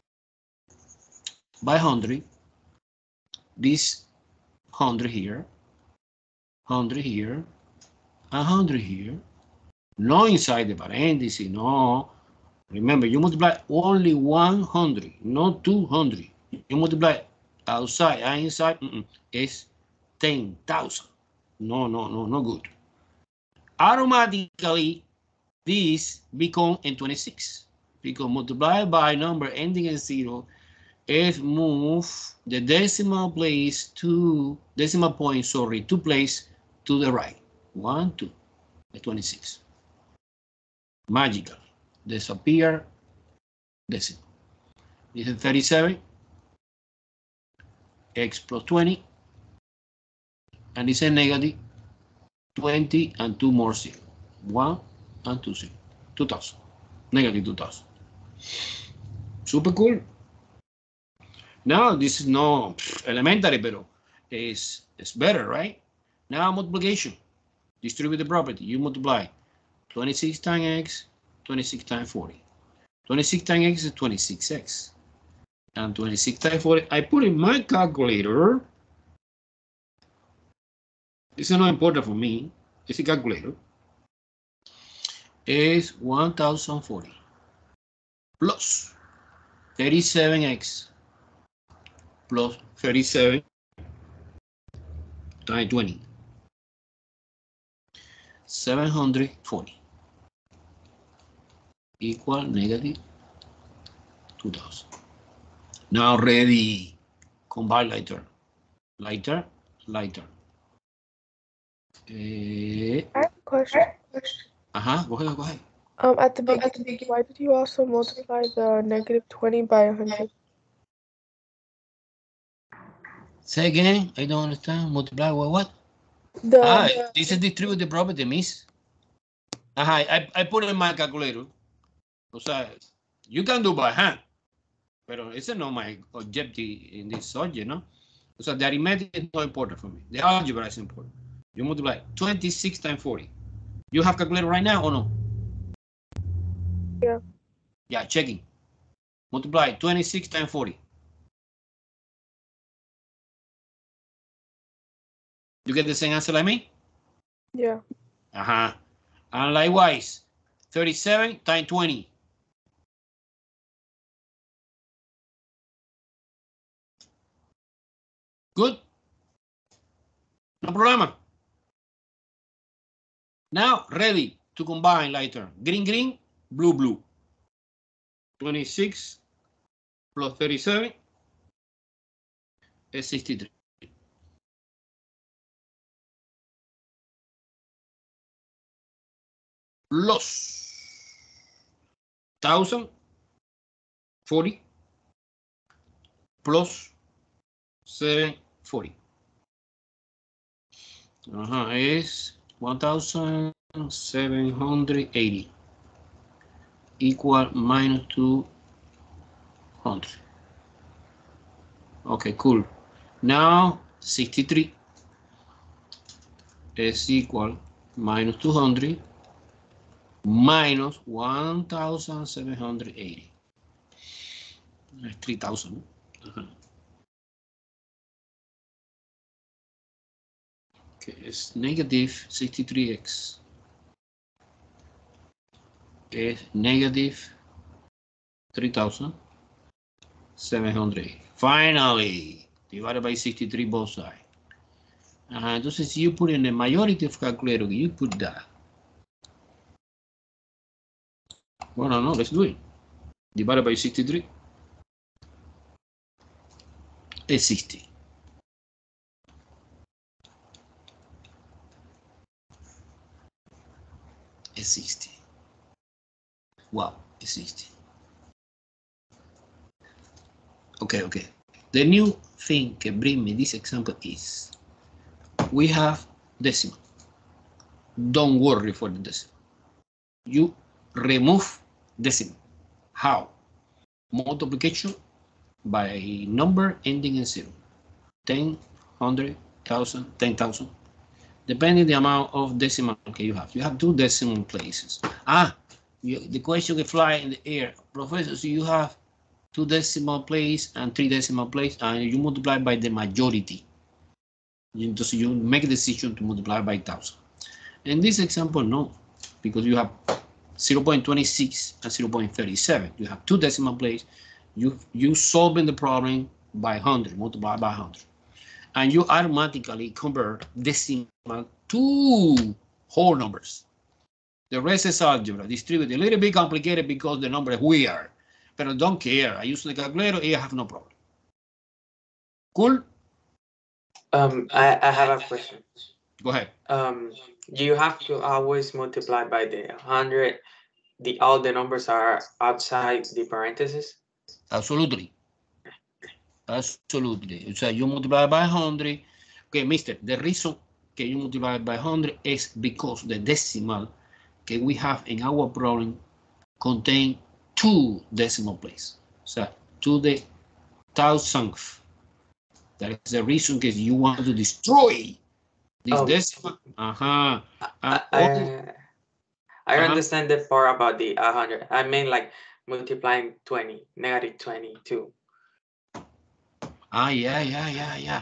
by 100, this 100 here, 100 here, and 100 here, no inside the parenthesis, no. Remember, you multiply only 100, not 200. You multiply outside and inside, it's 10,000. No good. Automatically, this become in 26 because multiplied by number ending in 0 is move the decimal place to decimal point, to place to the right. 1, 2, 26. Magically disappear decimal. This is 37, x plus 20, and this is negative 20 and 2 more 0. 1 and 2 0. 2000. Negative 2000. Super cool. Now this is no elementary, but it's better, right? Now multiplication. Distribute the property. You multiply 26 times x, 26 times 40. 26 times x is 26x. And 26 times 40, I put in my calculator. This is not important for me. It's a calculator. Is 1040 plus 37x plus 37 times 20. 740 equal negative 2000. Now ready. Combine lighter. Lighter. I have a question. Go ahead. At the beginning, why did you also multiply the -20 by 100? Say again, I don't understand. Multiply with what? This is distributive property, miss. I put it in my calculator. O sea, you can do by hand, pero ese no my objective in this subject, no? O sea, the arithmetic is not important for me. The algebra is important. You multiply 26 times 40. You have calculator right now or no? Yeah. Yeah, checking. Multiply 26 times 40. You get the same answer like me? Yeah. And likewise, 37 times 20. Good? No problema. Now, ready to combine later. Green, green, blue, blue. 26 plus 37 is 63. Los 1040 plus 740. Es 1780 equal minus 200. Okay, cool. Now 63 is equal minus 200 minus 1780. 3000. Okay, it's negative 63x. Is negative 3780. Finally, divided by 63 both sides. Entonces, si you put in the majority of calculator, you put that. Well, no, let's do it. Divided by 63 is 60. It's 60. Wow, it's 60. Okay. The new thing that bring me this example is we have decimal. Don't worry for the decimal. You remove decimal. How? Multiplication by number ending in 0. 10, 100, 1,000, 10,000. Depending the amount of decimal you have. You have 2 decimal places. The question can fly in the air. Professor, so you have 2 decimal place and 3 decimal place, and you multiply by the majority. So you make a decision to multiply by 1,000. In this example, no, because you have 0.26 and 0.37. You have 2 decimal place. You solving the problem by 100, multiply by 100. And you automatically convert decimal to whole numbers. The rest is algebra, distributed, a little bit complicated because the number is weird. But don't care. I use the calculator, I have no problem. Cool? I have a question. Go ahead. You have to always multiply by the 100. All the numbers are outside the parentheses? Absolutely. So you multiply by 100. Okay, mister, the reason that you multiply by 100 is because the decimal that we have in our problem contain 2 decimal places. So to the 1,000th. That is the reason that you want to destroy this decimal. I understand the part about the 100. I mean, like multiplying 20, negative 22. Yeah.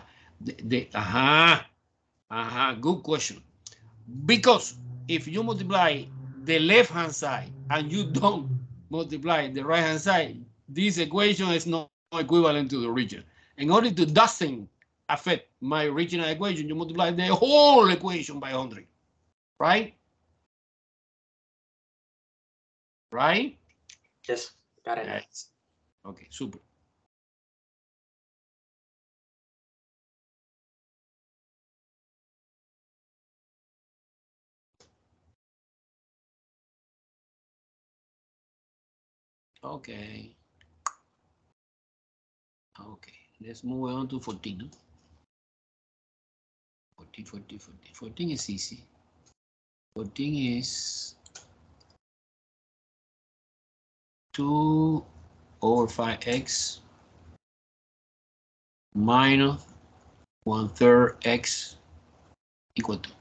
Good question. Because if you multiply the left-hand side and you don't multiply the right-hand side, this equation is not equivalent to the original. In order to doesn't affect my original equation, you multiply the whole equation by 100, right? Right? Yes, got it. Yes. Okay, super. Okay. Okay, let's move on to 14. No? 14 is easy. 14 is 2 over 5x minus 1/3 x equal to.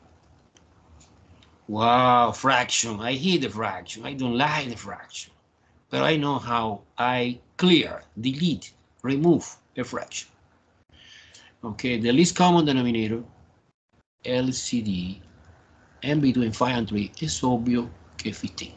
Wow, fraction. I hate the fraction. I don't like the fraction. But I know how I clear, delete, remove a fraction. Okay, the least common denominator, LCD, and between 5 and 3 is obvious que 15.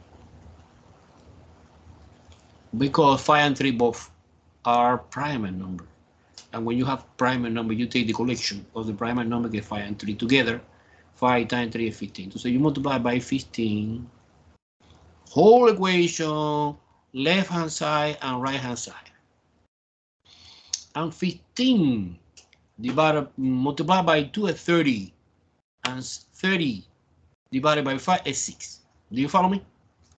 Because 5 and 3 both are prime number. And when you have prime number, you take the collection of the prime number, get 5 and 3 together. 5 times 3 is 15. So you multiply by 15, whole equation, left-hand side and right-hand side. And 15 multiplied by 2 is 30. And 30 divided by 5 is 6. Do you follow me?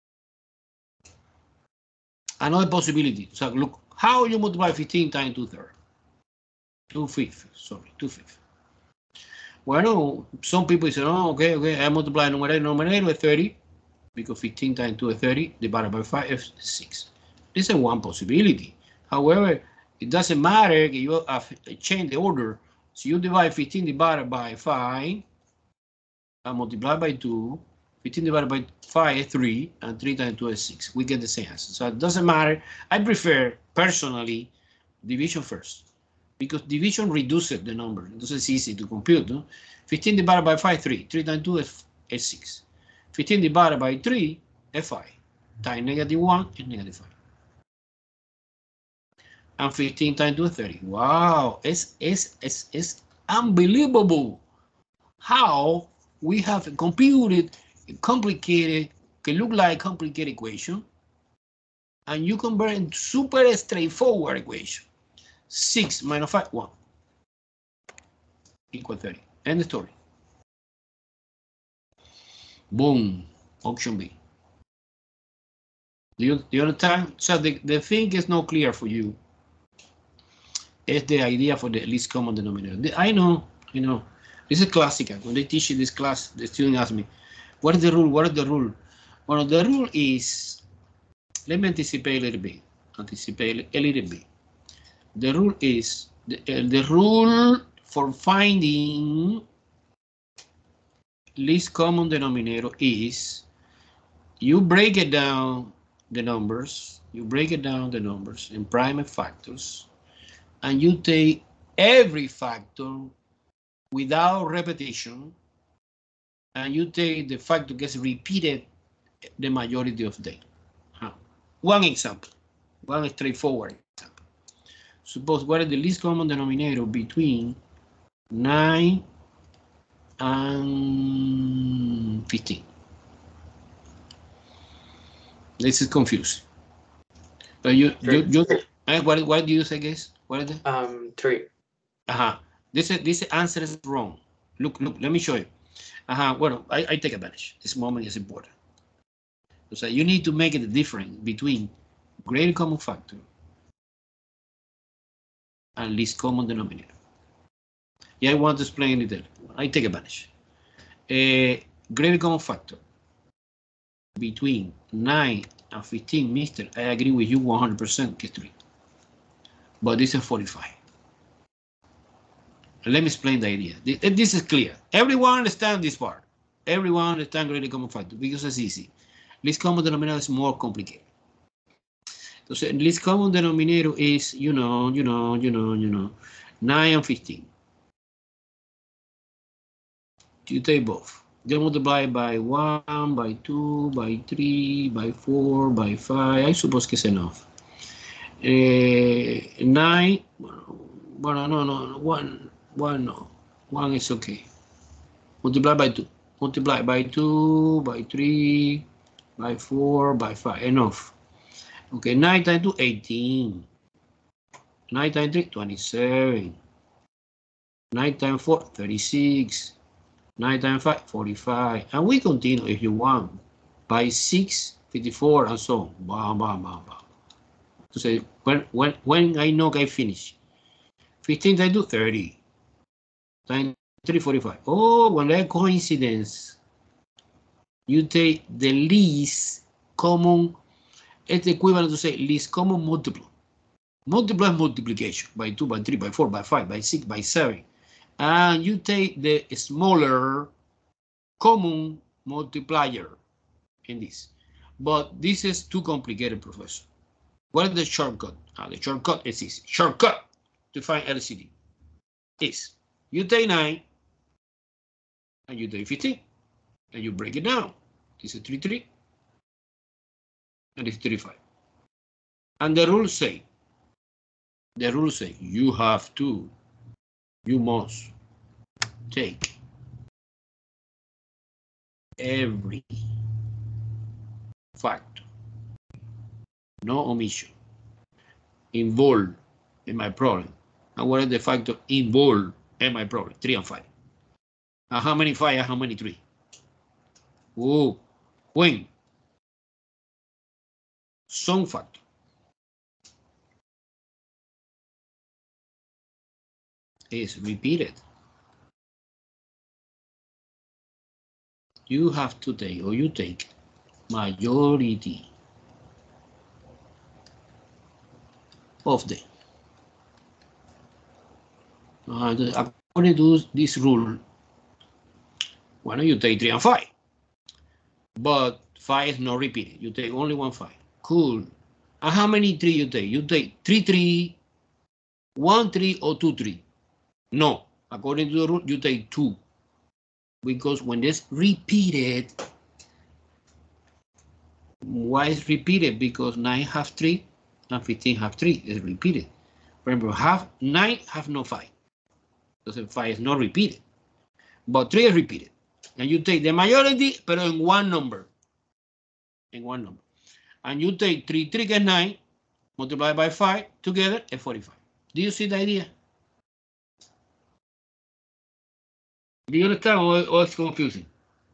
Another possibility. So look, how you multiply 15 times 2/3? 2/5, sorry, 2/5. Well, some people say, oh, okay, I multiply numerator with 30, because 15 times 2 is 30, divided by 5 is 6. This is one possibility. However, it doesn't matter if you change the order. So you divide 15 divided by 5, and multiply by 2, 15 divided by 5 is 3, and 3 times 2 is 6. We get the same answer. So it doesn't matter. I prefer, personally, division first, because division reduces the number. This is easy to compute. No? 15 divided by 5, 3. 3 times 2 is 6. 15 divided by 3 is 5. Times -1 is -5. And 15 times 2 is 30. Wow, it's unbelievable how we have computed a complicated, can look like complicated equation, and you convert it into super straightforward equation. 6 minus 5, 1, equal 30. End the story. Boom, option B. Do you understand? So the thing is not clear for you. It's the idea for the least common denominator. I know. This is classical. When they teach you this class, the student asks me, what is the rule? What is the rule? Well, the rule is, let me anticipate a little bit. The rule is, the rule for finding least common denominator is, you break it down the numbers, in prime factors, and you take every factor without repetition, and you take the factor gets repeated the majority of the day. One example, one straightforward example. Suppose what is the least common denominator between 9 and 15? This is confusing. But what do you say, guys? What is it? 3. This answer is wrong. Look, let me show you. Well, I take advantage. This moment is important. So you need to make it different between greater common factor and least common denominator. Yeah, I want to explain it. I take advantage. Greater common factor between 9 and 15, mister, I agree with you 100%, get 3. But this is 45. Let me explain the idea. This is clear. Everyone understands this part. Everyone understands greater common factor because it's easy. Least common denominator is more complicated. So least common denominator is, 9 and 15. You take both. They multiply by 1, by 2, by 3, by 4, by 5. I suppose it's enough. 9, well, no, 1 no. 1 is okay. Multiply by 2. Multiply by 2, by 3, by 4, by 5. Enough. Okay, 9 times 2, 18. 9 times 3, 27. 9 times 4, 36. 9 times 5, 45. And we continue if you want. By 6, 54, and so on. Bam, bam, bam, bam. To say when I know I finish. 15 times 2, 30. Times 3, 45. Oh, when that coincidence, you take the least common, it's equivalent to say least common multiple. Multiply multiplication by 2, by 3, by 4, by 5, by 6, by 7. And you take the smaller common multiplier in this. But this is too complicated, Professor. What is the shortcut? The shortcut is this. Shortcut to find LCD is you take 9 and you take 15 and you break it down. This is 33 and it's 35. And the rules say you must take every factor, no omission, involved in my problem. And what is the factor involved in my problem? 3 and 5. And how many 5 and how many 3? Oh, when some factor is repeated, you have to take, or you take, majority of them. According to this rule, why don't you take 3 and 5? But 5 is not repeated. You take only 1 5. Cool. And how many 3 you take? You take 3 3, 1 3, or 2 3? No. According to the rule, you take 2. Because when it's repeated, why is repeated? Because 9 have 3 and 15 have 3. It's repeated. Remember, 9 have no 5. So 5 is not repeated. But 3 is repeated. And you take the majority, but in one number. In one number. And you take 3 3 is 9, multiplied by 5, together is 45. Do you see the idea? Do you understand, or it's confusing?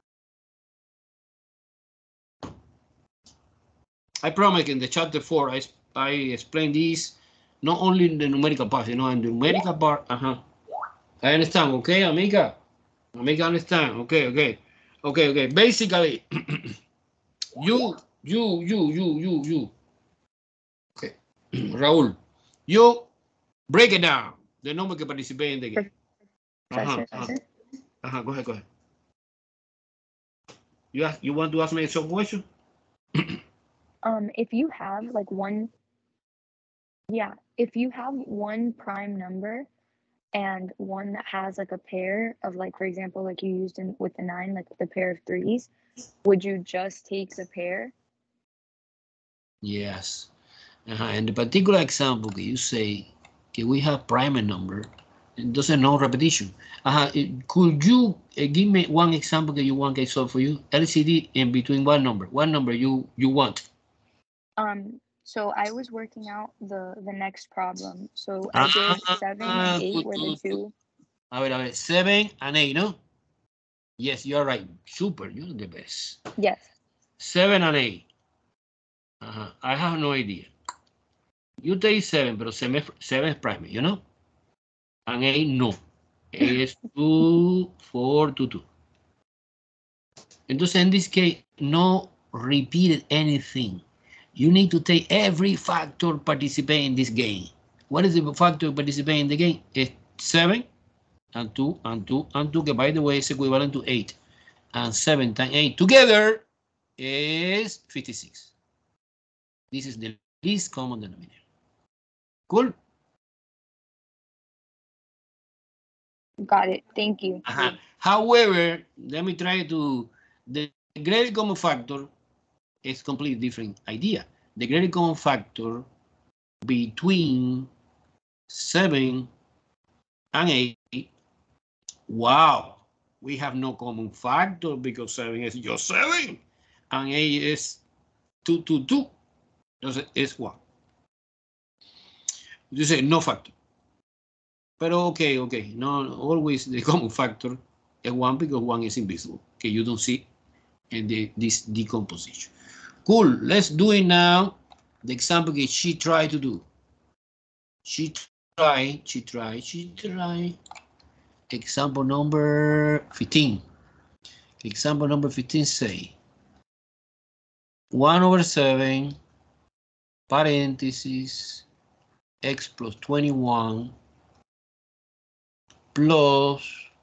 I promise in the chapter 4, I explain this not only in the numerical part, in the numerical part. I understand, okay, amiga? Amiga, understand, okay. Basically, you. Okay, Raúl, you break it down. The number que participate in the game. Go ahead. You want to ask me some question? If you have like one prime number and one that has like a pair of, like, for example, like you used with the 9, like the pair of 3s, would you just take the pair? Yes. In the particular example that you say that we have prime number, it doesn't know repetition. Could you give me one example that you want I solve for you? LCD in between what number you want? So I was working out the next problem. So I did 7 and 8 were the two. A ver, 7 and 8, no? Yes, you're right. Super, you're the best. Yes. 7 and 8. I have no idea. You take 7, but 7 is primary, you know? And 8, no. 8 is 2, 4, 2, 2. Entonces, in this case, no repeated anything. You need to take every factor participate in this game. What is the factor participate in the game? It's 7 and 2 and 2 and 2, by the way, is equivalent to 8. And 7 times 8 together is 56. This is the least common denominator. Cool? Got it. Thank you. However, let me try to, the greatest common factor is completely different idea. The greatest common factor between 7 and 8, wow, we have no common factor because 7 is just 7 and 8 is 2, 2, 2. Entonces es 1. You say no factor. Pero okay. No, always the common factor is 1 because 1 is invisible. Okay, you don't see in this decomposition. Cool. Let's do it now. the example that she tried to do. She tried. Example number 15. Example number 15 say 1/7 parentheses x plus 21 plus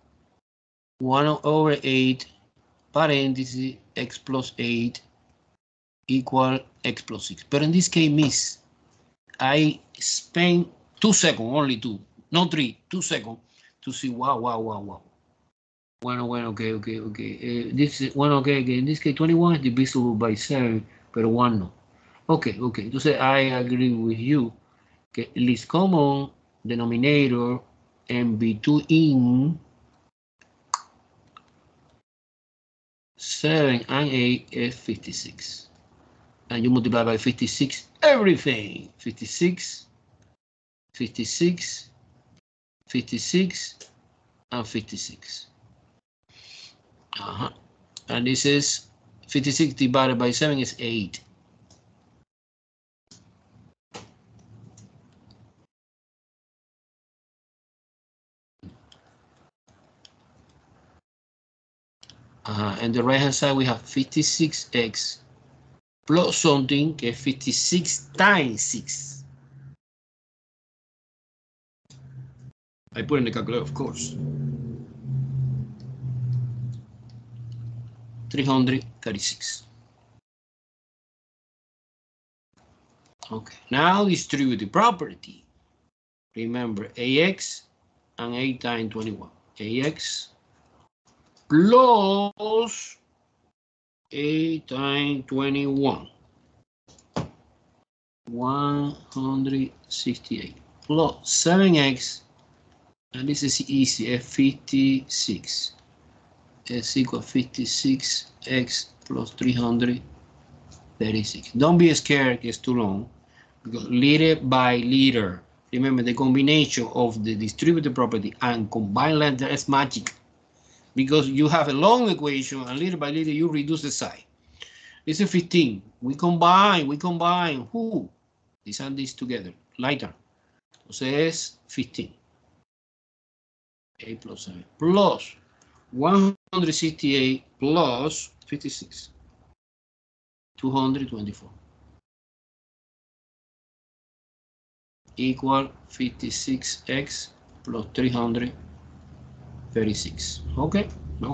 1/8 parentheses x plus 8 equal x plus 6. But in this case, miss, I spent 2 seconds, only 2, not 3, 2 seconds to see, wow. Bueno, okay. This is, bueno, okay, in this case, 21 is divisible by 7, but 1 no. Okay. Entonces, I agree with you. Okay, least common denominator and between 7 and 8 is 56. And you multiply by 56, everything. 56, and 56. And this is 56 divided by 7 is 8. And the right hand side we have 56x plus something, que 56 times 6. I put in the calculator, of course. 336. Okay, now distribute the property. Remember, AX and 8 times 21. AX plus 8 times 21. 168 plus 7x, and this is easy, 56. Is equal 56x plus 336. Don't be scared, it's too long. Because liter by liter. Remember, the combination of the distributive property and combined letter is magic. Because you have a long equation, and liter by liter, you reduce the size. This is 15. We combine. Who? These and these together. Lighter. Entonces es 15. 8 plus 7 plus 168 plus 56. 224. Equal 56x plus 336. Okay.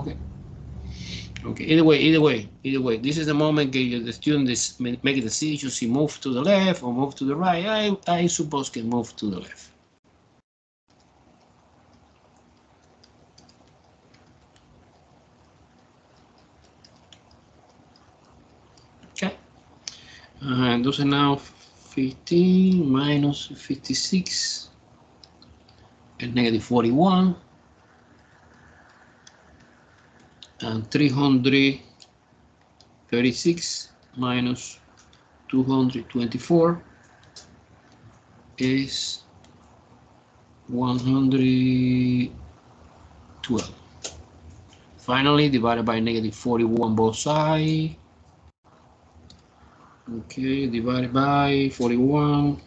Either way. This is the moment the student is making a decision. He move to the left or move to the right. I suppose can move to the left. Okay. Entonces now 15 minus 56 is negative 41. And 336 minus 224 is 112. Finally, divided by negative 41 both sides. Okay, divided by 41.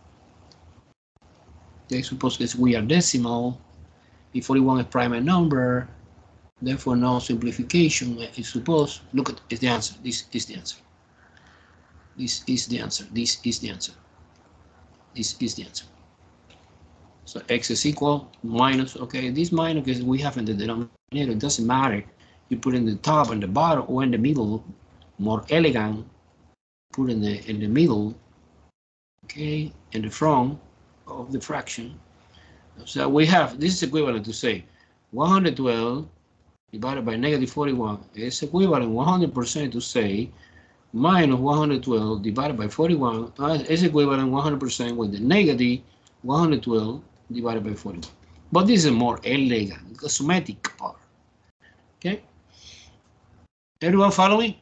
I suppose that we are decimal. If 41 is prime number, therefore no simplification. I suppose. Look at is the answer. This is the answer. This is the answer. This is the answer. This is the answer. So x is equal minus. Okay, this minus because we have in the denominator. It doesn't matter. You put in the top and the bottom or in the middle. More elegant. Put in the middle. Okay, in the front of the fraction. So we have this is equivalent to say 112 divided by negative 41 is equivalent 100% to say minus 112 divided by 41 is equivalent 100% with the negative 112 divided by 41. But this is a more elegant, cosmetic part. Okay? Everyone follow me?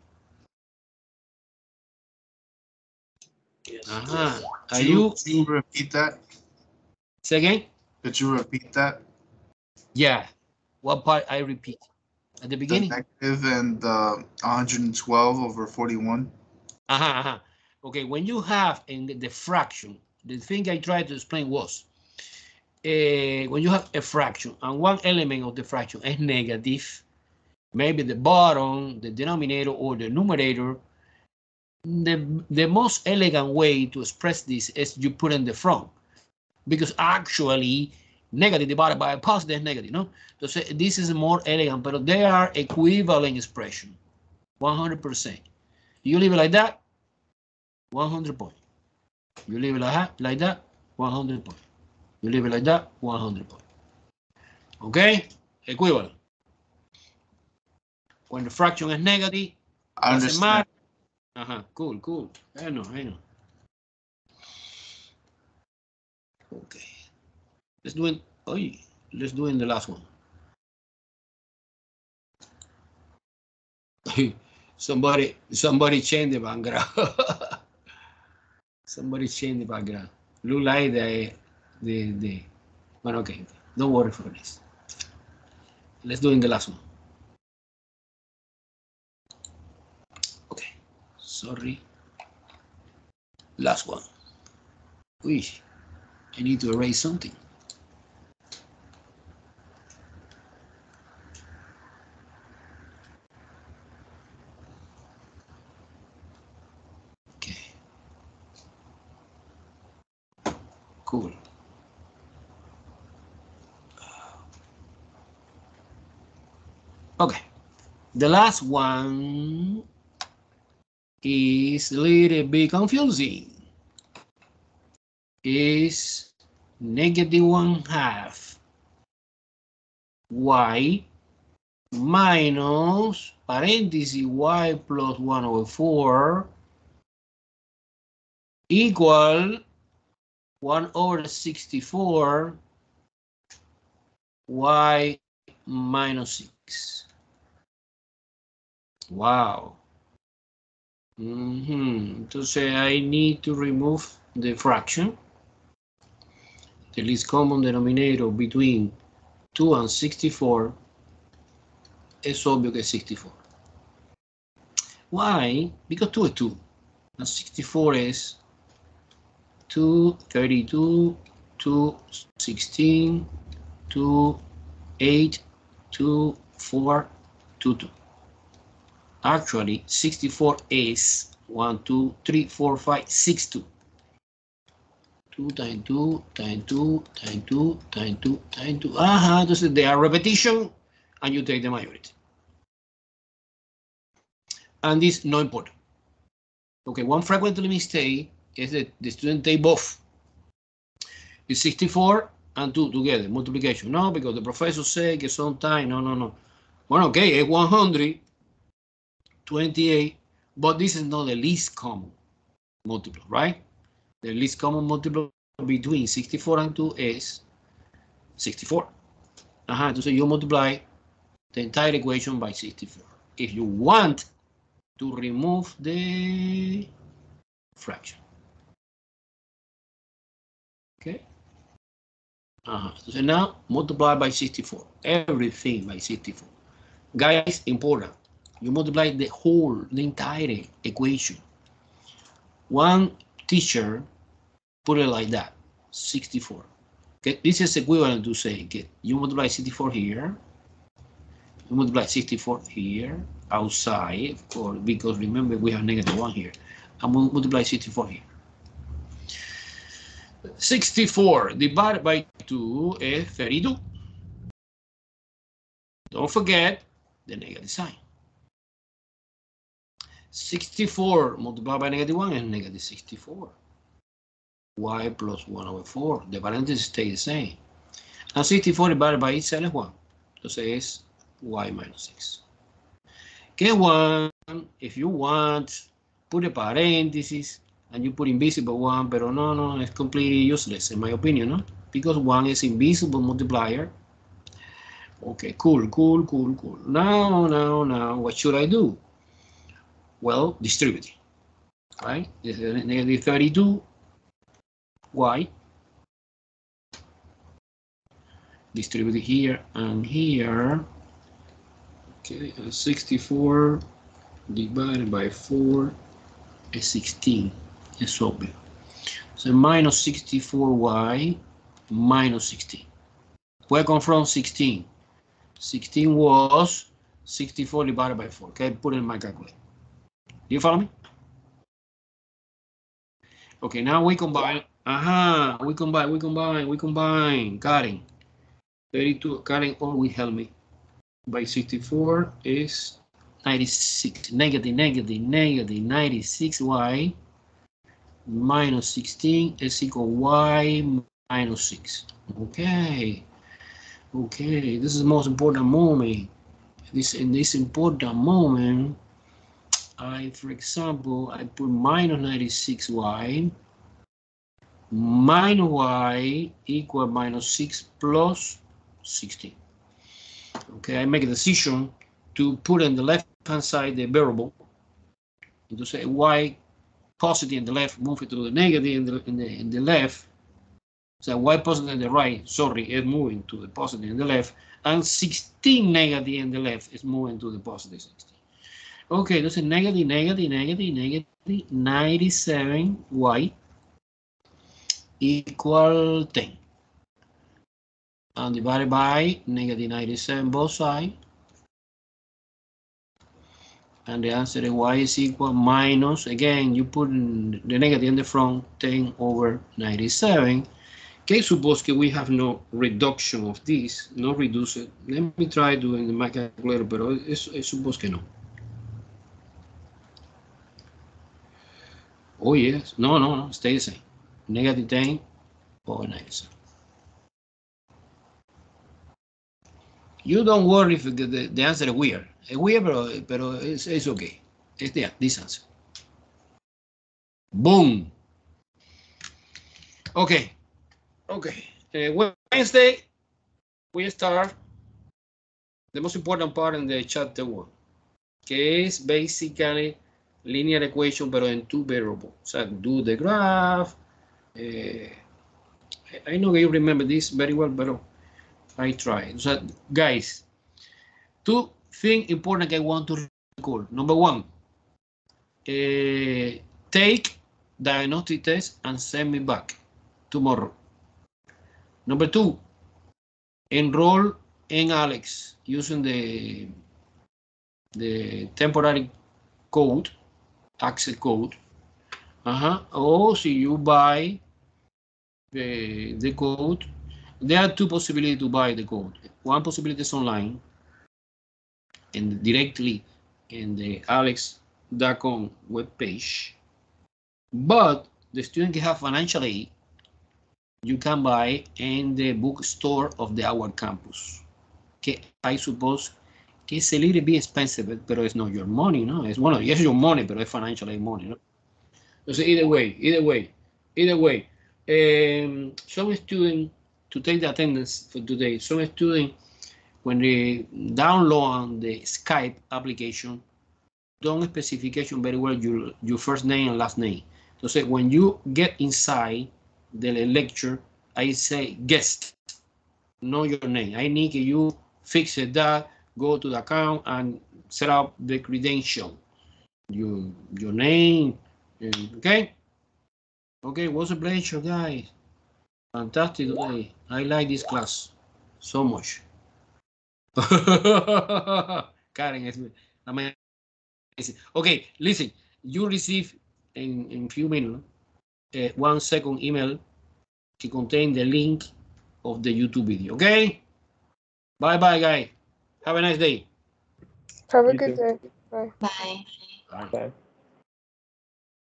Yes. Are you repeat that? Say again? Could you repeat that? Yeah. What part I repeat? At the beginning? The negative and the 112 over 41. Okay, when you have in the fraction, the thing I tried to explain was, when you have a fraction and one element of the fraction is negative, maybe the bottom, the denominator, or the numerator, the most elegant way to express this is you put in the front, because actually negative divided by a positive is negative, no? So this is more elegant, but they are equivalent expression, 100%. You leave it like that, 100 points. You leave it like that, 100 points. You leave it like that, 100 points. Okay, equivalent. When the fraction is negative, I doesn't matter. understand. Cool. I know. Okay. Let's do it. Let's do it in the last one. somebody change the background. Somebody change the background. Look like the. Well, okay. Don't worry for this. Let's do it in the last one. Okay. Sorry. Last one. I need to erase something. Okay. Cool. Okay. The last one is a little bit confusing. Is -1/2 y minus parenthesis y plus 1/4 equal 1/64 y minus 6. Wow. Entonces I need to remove the fraction. The least common denominator between 2 and 64 es obvio que es 64. Why? Because 2 es 2. And 64 is 2, 32, 2, 16, 2, 8, 2, 4, 2, 2. Actually, 64 is 1, 2, 3, 4, 5, 6, 2. 2 times 2 times 2 times 2 times 2 times 2. Entonces they are repetition and you take the majority. And this is not important. Okay, one frequently mistake is that the student take both. It's 64 and 2 together, multiplication. No, because the professor said that sometimes, no. Well, okay, it's 128, but this is not the least common multiple, right? The least common multiple between 64 and 2 is 64. Entonces you multiply the entire equation by 64. If you want to remove the fraction. Okay. So now multiply by 64. Everything by 64. Guys, important. You multiply the entire equation. One teacher put it like that, 64. Okay, this is equivalent to say, okay, you multiply 64 here, you multiply 64 here, outside, of course, because remember we have -1 here, and we'll multiply 64 here. 64 divided by 2 is 32. Don't forget the negative sign. 64 multiplied by -1 is -64. Y plus 1/4. The parentheses stay the same. And 64 divided by itself is 1. Entonces es y minus 6. Que 1, if you want, put a parenthesis and you put invisible 1, pero no, it's completely useless in my opinion, no? Because 1 is invisible multiplier. Okay, cool. Now, what should I do? Well, distribute, right? This is -32. Y distributed here and here. Okay, 64 divided by 4 is 16. Es obvio. So minus 64y minus 16. Where come from 16? 16 was 64 divided by 4. Okay, put it in my calculator. Do you follow me? Okay, now we combine. We combine. Karen. 32. Karen always help me. By 64 is 96. Negative 96y minus 16 is equal y minus 6. Okay. Okay, this is the most important moment. In this important moment, for example, I put minus 96y minus y equal minus 6 plus 16. Okay, I make a decision to put on the left-hand side the variable, and to say y positive in the left, move it to the negative in the left. So y positive in the right, sorry, is moving to the positive in the left, and 16 negative in the left is moving to the positive 16. Okay, that's a negative 97y equal 10. And divided by negative 97 both sides. And the answer is y is equal minus, again, you put the negative in the front, 10 over 97. Okay, suppose that we have no reduction of this, no reduce it. Let me try doing my calculator, but I suppose que no. Oh yes, no, stay the same. Negative 10 over 97. You don't worry if the answer is weird. It's weird, pero it's okay. It's there, this answer. Boom. Okay. Wednesday, we start the most important part in the chapter 1, que es basically linear equation, pero en two variables. So do the graph. I know you remember this very well, but I try. So guys, two things important I want to recall. Number one, take diagnostic test and send me back tomorrow. Number two, enroll in Alex using the temporary code, access code. Or si you buy the code, there are two possibilities to buy the code. One possibility is online and directly in the alex.com webpage. But the student can have financial aid. You can buy in the bookstore of our campus. Okay, I suppose it's a little bit expensive, but it's not your money, no? It's yes, your money, but it's financial aid money, no? So either way. Some students, to take the attendance for today, some students, when they download the Skype application, don't specification very well your first name and last name. So when you get inside the lecture, I say guest, know your name. I need you fix that, go to the account and set up the credential, your name, okay? Okay, what's a pleasure, guys. Fantastic today. I like this class so much. Karen is amazing. Okay, listen, you receive in few minutes 1 second email to contain the link of the YouTube video. Okay, bye guys, have a nice day. Have a You good too. day. Bye. Bye. Bye. Bye.